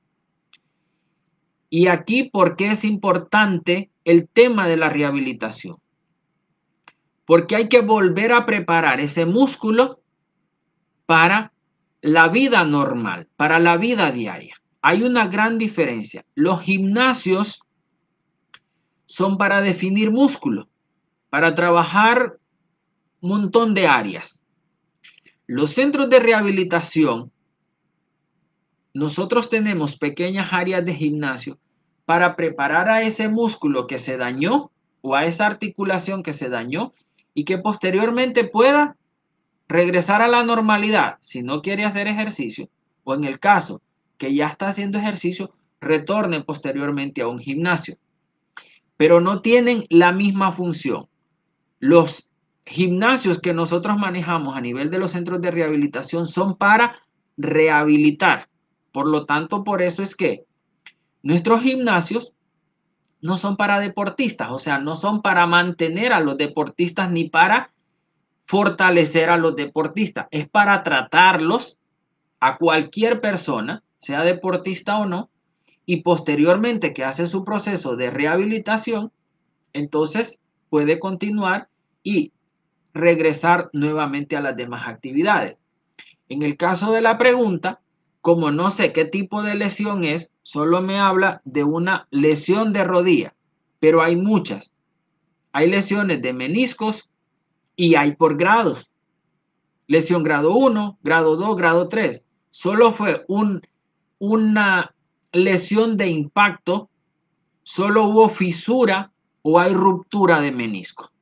Y aquí, ¿por qué es importante el tema de la rehabilitación? Porque hay que volver a preparar ese músculo para la vida normal, para la vida diaria. Hay una gran diferencia. Los gimnasios son para definir músculo, para trabajar un montón de áreas. Los centros de rehabilitación, nosotros tenemos pequeñas áreas de gimnasio para preparar a ese músculo que se dañó o a esa articulación que se dañó y que posteriormente pueda regresar a la normalidad si no quiere hacer ejercicio, o en el caso que ya está haciendo ejercicio, retorne posteriormente a un gimnasio. Pero no tienen la misma función. Los gimnasios que nosotros manejamos a nivel de los centros de rehabilitación son para rehabilitar. Por lo tanto, por eso es que nuestros gimnasios no son para deportistas, o sea, no son para mantener a los deportistas ni para fortalecer a los deportistas, es para tratarlos a cualquier persona, sea deportista o no, y posteriormente que hace su proceso de rehabilitación, entonces puede continuar y regresar nuevamente a las demás actividades. En el caso de la pregunta, como no sé qué tipo de lesión es, solo me habla de una lesión de rodilla, pero hay muchas. Hay lesiones de meniscos y hay por grados. Lesión grado uno, grado dos, grado tres. Solo fue un, una lesión de impacto, solo hubo fisura o hay ruptura de menisco.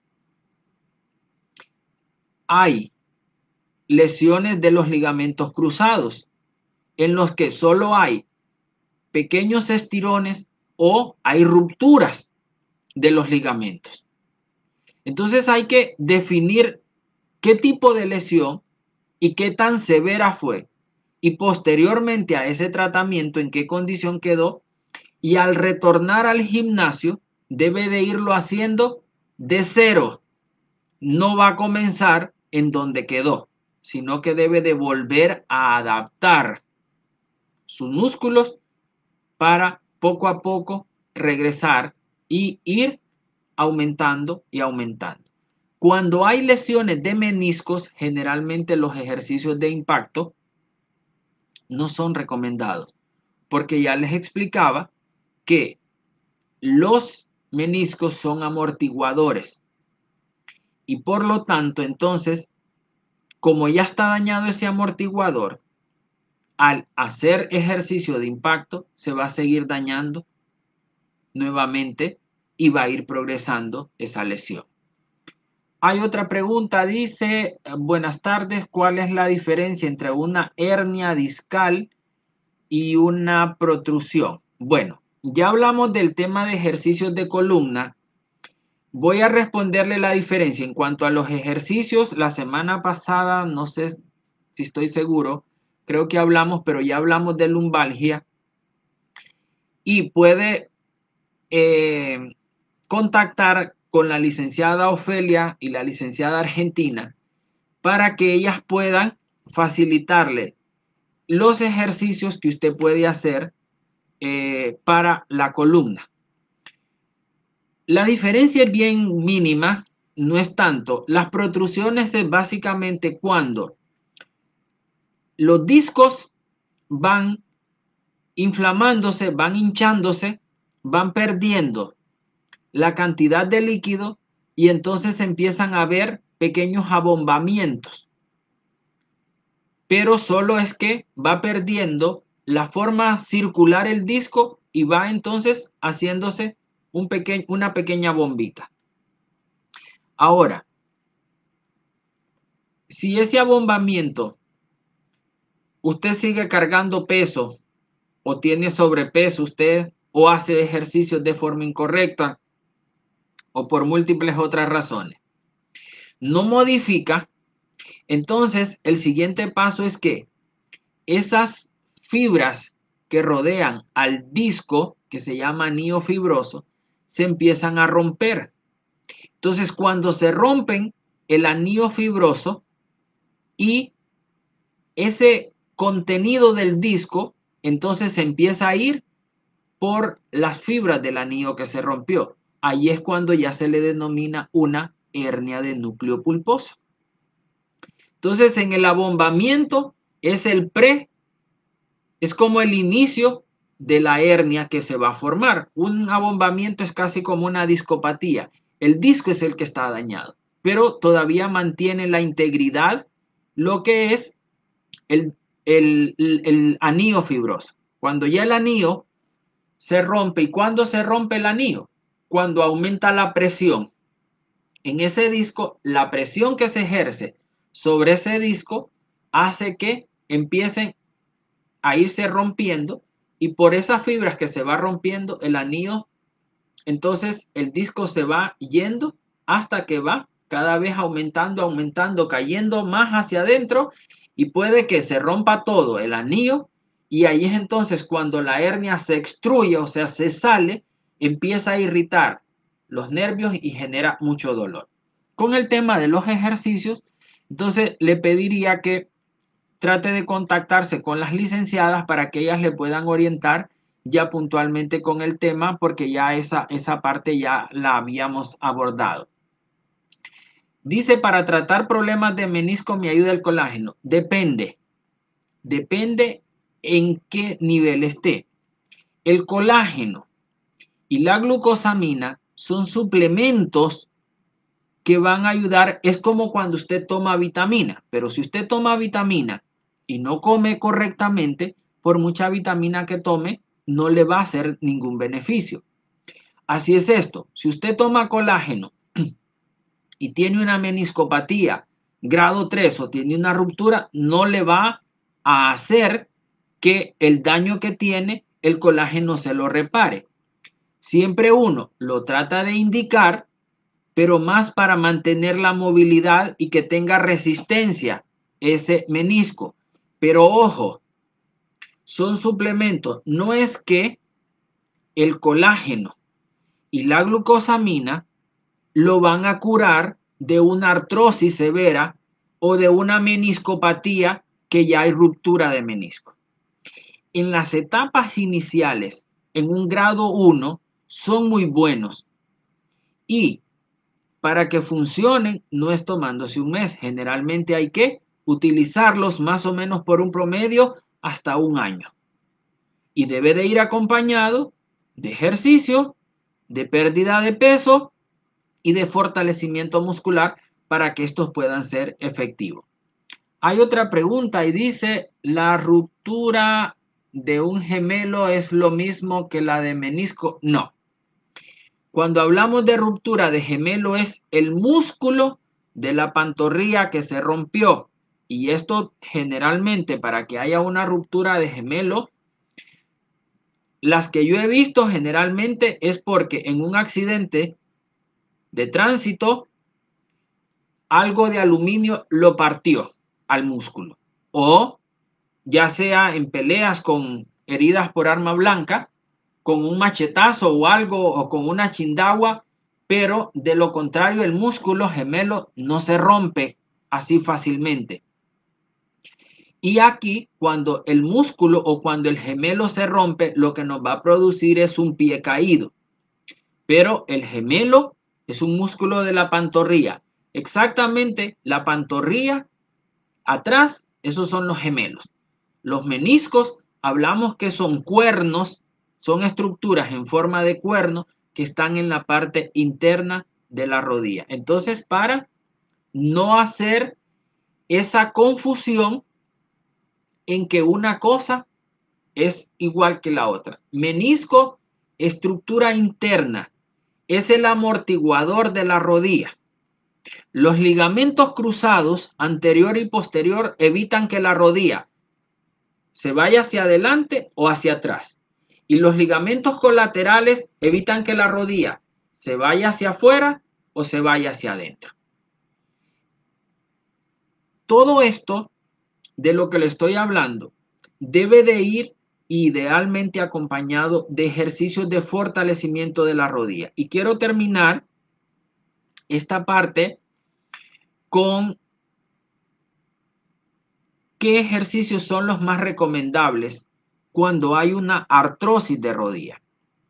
Hay lesiones de los ligamentos cruzados, en los que solo hay pequeños estirones o hay rupturas de los ligamentos. Entonces hay que definir qué tipo de lesión y qué tan severa fue, y posteriormente a ese tratamiento en qué condición quedó, y al retornar al gimnasio debe de irlo haciendo de cero. No va a comenzar en donde quedó, sino que debe de volver a adaptar sus músculos para poco a poco regresar y ir aumentando y aumentando. Cuando hay lesiones de meniscos, generalmente los ejercicios de impacto no son recomendados, porque ya les explicaba que los meniscos son amortiguadores y por lo tanto, entonces, como ya está dañado ese amortiguador, al hacer ejercicio de impacto se va a seguir dañando nuevamente y va a ir progresando esa lesión. Hay otra pregunta, dice, buenas tardes, ¿cuál es la diferencia entre una hernia discal y una protrusión? Bueno, ya hablamos del tema de ejercicios de columna. Voy a responderle la diferencia en cuanto a los ejercicios. La semana pasada, no sé si estoy seguro, creo que hablamos, pero ya hablamos de lumbalgia y puede eh, contactar con la licenciada Ofelia y la licenciada Argentina para que ellas puedan facilitarle los ejercicios que usted puede hacer eh, para la columna. La diferencia es bien mínima, no es tanto. Las protrusiones es básicamente cuando los discos van inflamándose, van hinchándose, van perdiendo la cantidad de líquido y entonces empiezan a haber pequeños abombamientos. Pero solo es que va perdiendo la forma circular el disco y va entonces haciéndose un pequeño, una pequeña bombita. Ahora, si ese abombamiento usted sigue cargando peso o tiene sobrepeso usted o hace ejercicios de forma incorrecta o por múltiples otras razones, no modifica, entonces el siguiente paso es que esas fibras que rodean al disco, que se llama anillo fibroso, se empiezan a romper. Entonces, cuando se rompen el anillo fibroso y ese contenido del disco, entonces se empieza a ir por las fibras del anillo que se rompió. Ahí es cuando ya se le denomina una hernia de núcleo pulposo. Entonces, en el abombamiento es el pre, es como el inicio de la hernia que se va a formar. Un abombamiento es casi como una discopatía. El disco es el que está dañado, pero todavía mantiene la integridad lo que es el, el, el, el anillo fibroso. Cuando ya el anillo se rompe, ¿y cuándo se rompe el anillo? Cuando aumenta la presión. En ese disco, la presión que se ejerce sobre ese disco hace que empiecen a irse rompiendo y por esas fibras que se va rompiendo el anillo, entonces el disco se va yendo hasta que va cada vez aumentando, aumentando, cayendo más hacia adentro y puede que se rompa todo el anillo y ahí es entonces cuando la hernia se extruye, o sea, se sale, empieza a irritar los nervios y genera mucho dolor. Con el tema de los ejercicios, entonces le pediría que trate de contactarse con las licenciadas para que ellas le puedan orientar ya puntualmente con el tema, porque ya esa, esa parte ya la habíamos abordado. Dice, para tratar problemas de menisco me ayuda el colágeno. Depende, depende en qué nivel esté. El colágeno y la glucosamina son suplementos que van a ayudar. Es como cuando usted toma vitamina, pero si usted toma vitamina y no come correctamente, por mucha vitamina que tome, no le va a hacer ningún beneficio. Así es esto. Si usted toma colágeno y tiene una meniscopatía grado tres o tiene una ruptura, no le va a hacer que el daño que tiene el colágeno se lo repare. Siempre uno lo trata de indicar, pero más para mantener la movilidad y que tenga resistencia ese menisco. Pero ojo, son suplementos. No es que el colágeno y la glucosamina lo van a curar de una artrosis severa o de una meniscopatía que ya hay ruptura de menisco. En las etapas iniciales, en un grado uno, son muy buenos. Y para que funcionen, no es tomándose un mes. Generalmente hay que utilizarlos más o menos por un promedio hasta un año. Y debe de ir acompañado de ejercicio, de pérdida de peso y de fortalecimiento muscular para que estos puedan ser efectivos. Hay otra pregunta y dice, ¿la ruptura de un gemelo es lo mismo que la de menisco? No. Cuando hablamos de ruptura de gemelo es el músculo de la pantorrilla que se rompió. Y esto generalmente para que haya una ruptura de gemelo, las que yo he visto generalmente es porque en un accidente de tránsito algo de aluminio lo partió al músculo. O ya sea en peleas con heridas por arma blanca, con un machetazo o algo, o con una chindagua, pero de lo contrario el músculo gemelo no se rompe así fácilmente. Y aquí, cuando el músculo o cuando el gemelo se rompe, lo que nos va a producir es un pie caído. Pero el gemelo es un músculo de la pantorrilla. Exactamente la pantorrilla atrás, esos son los gemelos. Los meniscos, hablamos que son cuernos, son estructuras en forma de cuerno que están en la parte interna de la rodilla. Entonces, para no hacer esa confusión en que una cosa es igual que la otra. Menisco, estructura interna, es el amortiguador de la rodilla. Los ligamentos cruzados, anterior y posterior, evitan que la rodilla se vaya hacia adelante o hacia atrás. Y los ligamentos colaterales evitan que la rodilla se vaya hacia afuera o se vaya hacia adentro. Todo esto de lo que le estoy hablando debe de ir idealmente acompañado de ejercicios de fortalecimiento de la rodilla. Y quiero terminar esta parte con qué ejercicios son los más recomendables cuando hay una artrosis de rodilla.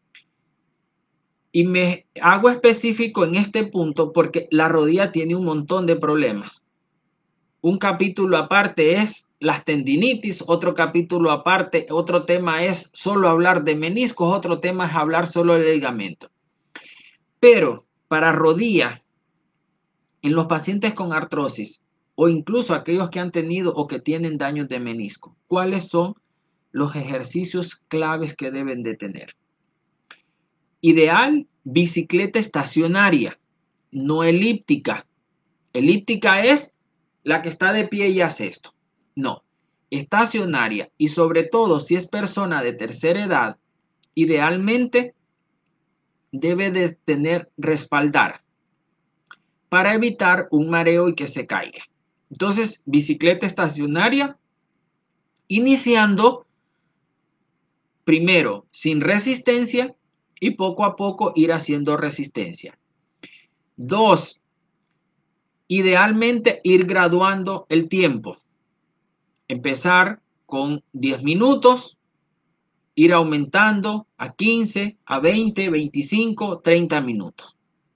Y me hago específico en este punto porque la rodilla tiene un montón de problemas. Un capítulo aparte es las tendinitis, otro capítulo aparte, otro tema es solo hablar de meniscos, otro tema es hablar solo de ligamento. Pero para rodilla, en los pacientes con artrosis o incluso aquellos que han tenido o que tienen daños de menisco, ¿cuáles son los ejercicios claves que deben de tener? Ideal, bicicleta estacionaria, no elíptica. Elíptica es la que está de pie y hace esto. No, estacionaria, y sobre todo si es persona de tercera edad, idealmente debe de tener respaldar para evitar un mareo y que se caiga. Entonces, bicicleta estacionaria, iniciando primero sin resistencia y poco a poco ir haciendo resistencia. Dos, idealmente ir graduando el tiempo. Empezar con diez minutos, ir aumentando a quince, a veinte, veinticinco, treinta minutos.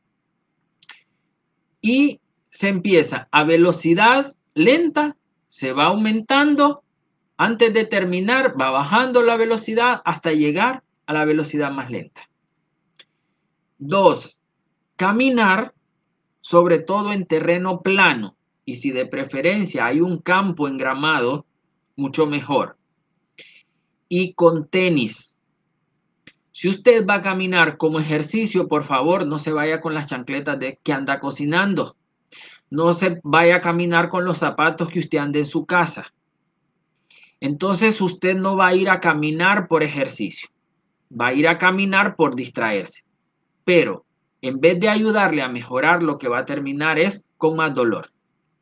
Y se empieza a velocidad lenta, se va aumentando, antes de terminar va bajando la velocidad hasta llegar a la velocidad más lenta. Dos, caminar, sobre todo en terreno plano, y si de preferencia hay un campo engramado, mucho mejor. Y con tenis. Si usted va a caminar como ejercicio, por favor, no se vaya con las chancletas de que anda cocinando. No se vaya a caminar con los zapatos que usted ande en su casa. Entonces usted no va a ir a caminar por ejercicio. Va a ir a caminar por distraerse. Pero en vez de ayudarle a mejorar, lo que va a terminar es con más dolor.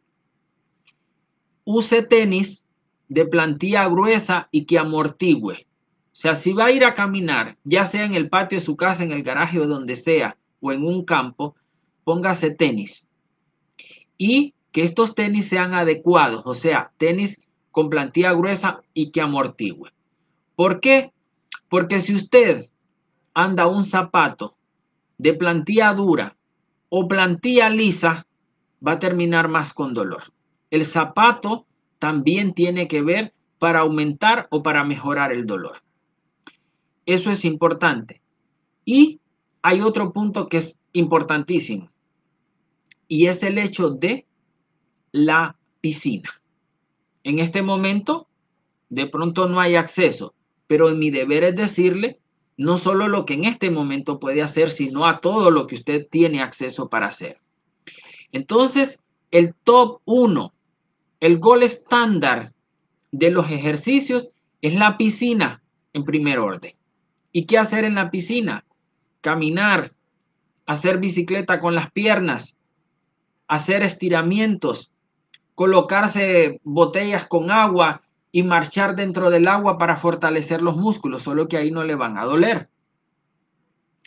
Use tenis de plantilla gruesa y que amortigüe. O sea, si va a ir a caminar, ya sea en el patio de su casa, en el garaje o donde sea, o en un campo, póngase tenis. Y que estos tenis sean adecuados, o sea, tenis con plantilla gruesa y que amortigüe. ¿Por qué? Porque si usted anda un zapato de plantilla dura o plantilla lisa, va a terminar más con dolor. El zapato también tiene que ver para aumentar o para mejorar el dolor. Eso es importante. Y hay otro punto que es importantísimo, y es el hecho de la piscina. En este momento, de pronto no hay acceso, pero en mi deber es decirle no solo lo que en este momento puede hacer, sino a todo lo que usted tiene acceso para hacer. Entonces, el top uno, el gol estándar de los ejercicios es la piscina en primer orden. ¿Y qué hacer en la piscina? Caminar, hacer bicicleta con las piernas, hacer estiramientos, colocarse botellas con agua y marchar dentro del agua para fortalecer los músculos, solo que ahí no le van a doler.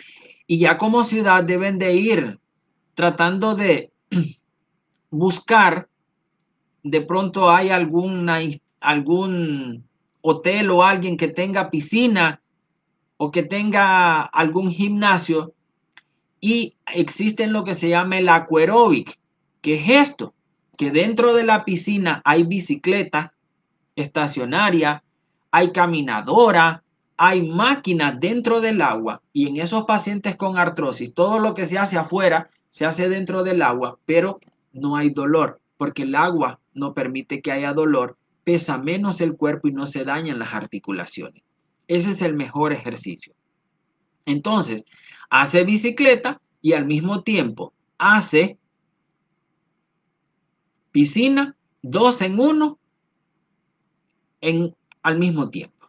Y ya como ciudad deben de ir tratando de buscar, de pronto hay alguna, algún hotel o alguien que tenga piscina o que tenga algún gimnasio, y existe lo que se llama el aquaeróbic. ¿Qué es esto? Que dentro de la piscina hay bicicleta estacionaria, hay caminadora, hay máquinas dentro del agua, y en esos pacientes con artrosis todo lo que se hace afuera se hace dentro del agua, pero no hay dolor, porque el agua no permite que haya dolor, pesa menos el cuerpo y no se dañan las articulaciones. Ese es el mejor ejercicio. Entonces, hace bicicleta y al mismo tiempo hace piscina, dos en uno, en, al mismo tiempo.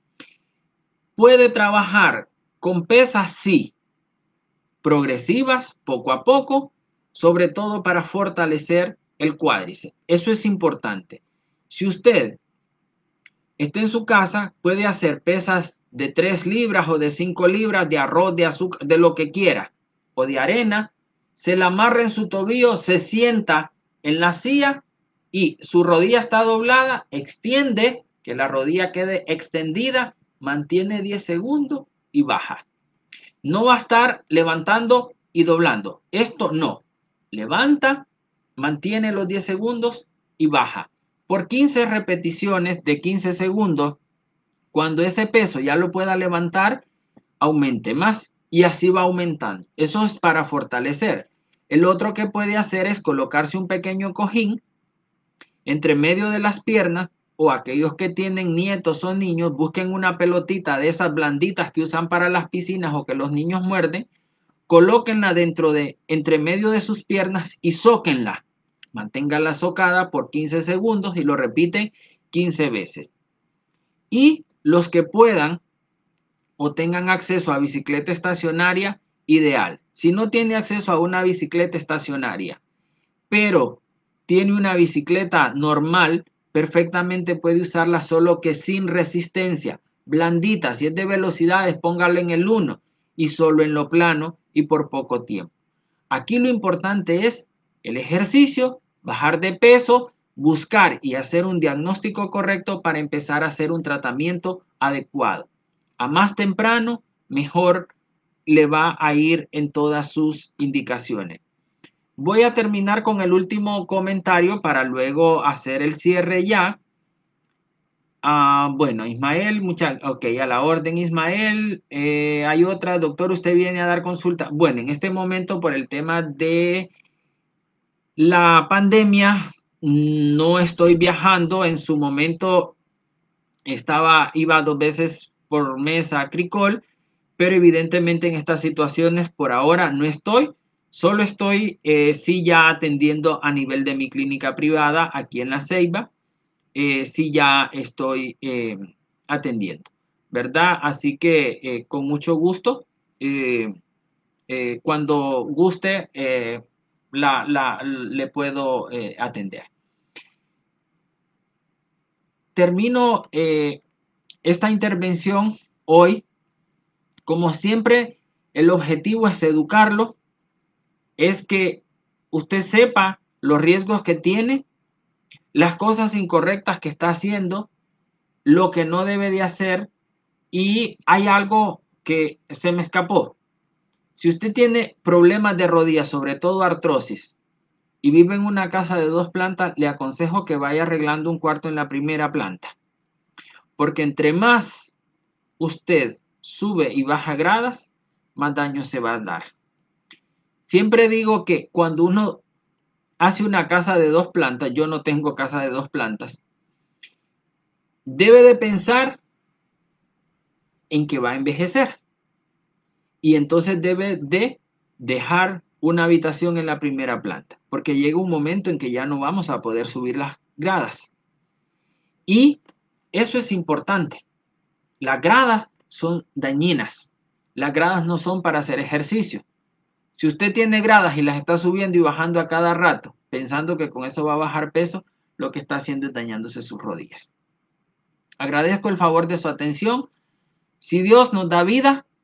Puede trabajar con pesas, sí, progresivas, poco a poco, sobre todo para fortalecer el cuádriceps. Eso es importante. Si usted está en su casa, puede hacer pesas de tres libras o de cinco libras de arroz, de azúcar, de lo que quiera, o de arena, se la amarra en su tobillo, se sienta en la silla y su rodilla está doblada, extiende, que la rodilla quede extendida, mantiene diez segundos y baja. No va a estar levantando y doblando. Esto no. Levanta, mantiene los diez segundos y baja. Por quince repeticiones de quince segundos, cuando ese peso ya lo pueda levantar, aumente más y así va aumentando. Eso es para fortalecer. El otro que puede hacer es colocarse un pequeño cojín entre medio de las piernas, o aquellos que tienen nietos o niños, busquen una pelotita de esas blanditas que usan para las piscinas o que los niños muerden, colóquenla dentro de, entre medio de sus piernas y zóquenla. Manténganla socada por quince segundos y lo repiten quince veces. Y los que puedan o tengan acceso a bicicleta estacionaria, ideal. Si no tiene acceso a una bicicleta estacionaria, pero tiene una bicicleta normal, perfectamente puede usarla, solo que sin resistencia, blandita. Si es de velocidades, póngalo en el uno y solo en lo plano y por poco tiempo. Aquí lo importante es el ejercicio, bajar de peso, buscar y hacer un diagnóstico correcto para empezar a hacer un tratamiento adecuado. A más temprano, mejor le va a ir en todas sus indicaciones. Voy a terminar con el último comentario para luego hacer el cierre ya. Ah, bueno, Ismael, mucha, ok, a la orden, Ismael. Eh, hay otra, doctor, usted viene a dar consulta. Bueno, en este momento por el tema de la pandemia, no estoy viajando. En su momento estaba, iba dos veces por mes a Cricol, pero evidentemente en estas situaciones por ahora no estoy. Solo estoy, eh, sí, ya atendiendo a nivel de mi clínica privada aquí en La Ceiba. Eh, sí, ya estoy eh, atendiendo, ¿verdad? Así que eh, con mucho gusto, eh, eh, cuando guste, eh, la, la, le puedo eh, atender. Termino eh, esta intervención hoy. Como siempre, el objetivo es educarlo, es que usted sepa los riesgos que tiene, las cosas incorrectas que está haciendo, lo que no debe de hacer, y hay algo que se me escapó. Si usted tiene problemas de rodillas, sobre todo artrosis, y vive en una casa de dos plantas, le aconsejo que vaya arreglando un cuarto en la primera planta, porque entre más usted sube y baja gradas, más daño se va a dar. Siempre digo que cuando uno hace una casa de dos plantas, yo no tengo casa de dos plantas, debe de pensar en que va a envejecer. Y entonces debe de dejar una habitación en la primera planta, porque llega un momento en que ya no vamos a poder subir las gradas. Y eso es importante. Las gradas son dañinas. Las gradas no son para hacer ejercicio. Si usted tiene gradas y las está subiendo y bajando a cada rato, pensando que con eso va a bajar peso, lo que está haciendo es dañándose sus rodillas. Agradezco el favor de su atención. Si Dios nos da vida,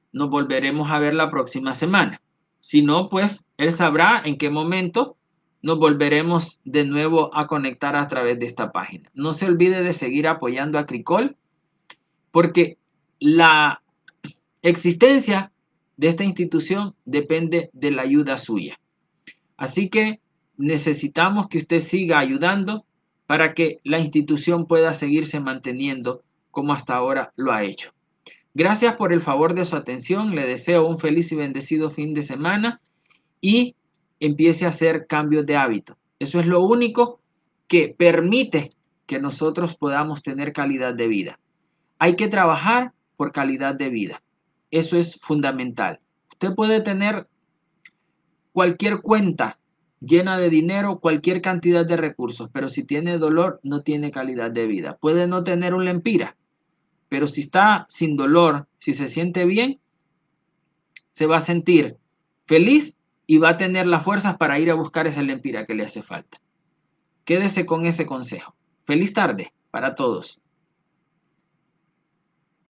nos volveremos a ver la próxima semana. Si no, pues él sabrá en qué momento nos volveremos de nuevo a conectar a través de esta página. No se olvide de seguir apoyando a Cricol, porque la existencia de esta institución depende de la ayuda suya. Así que necesitamos que usted siga ayudando para que la institución pueda seguirse manteniendo como hasta ahora lo ha hecho. Gracias por el favor de su atención. Le deseo un feliz y bendecido fin de semana y empiece a hacer cambios de hábito. Eso es lo único que permite que nosotros podamos tener calidad de vida. Hay que trabajar por calidad de vida. Eso es fundamental. Usted puede tener cualquier cuenta llena de dinero, cualquier cantidad de recursos, pero si tiene dolor, no tiene calidad de vida. Puede no tener un lempira, pero si está sin dolor, si se siente bien, se va a sentir feliz y va a tener las fuerzas para ir a buscar esa lempira que le hace falta. Quédese con ese consejo. Feliz tarde para todos.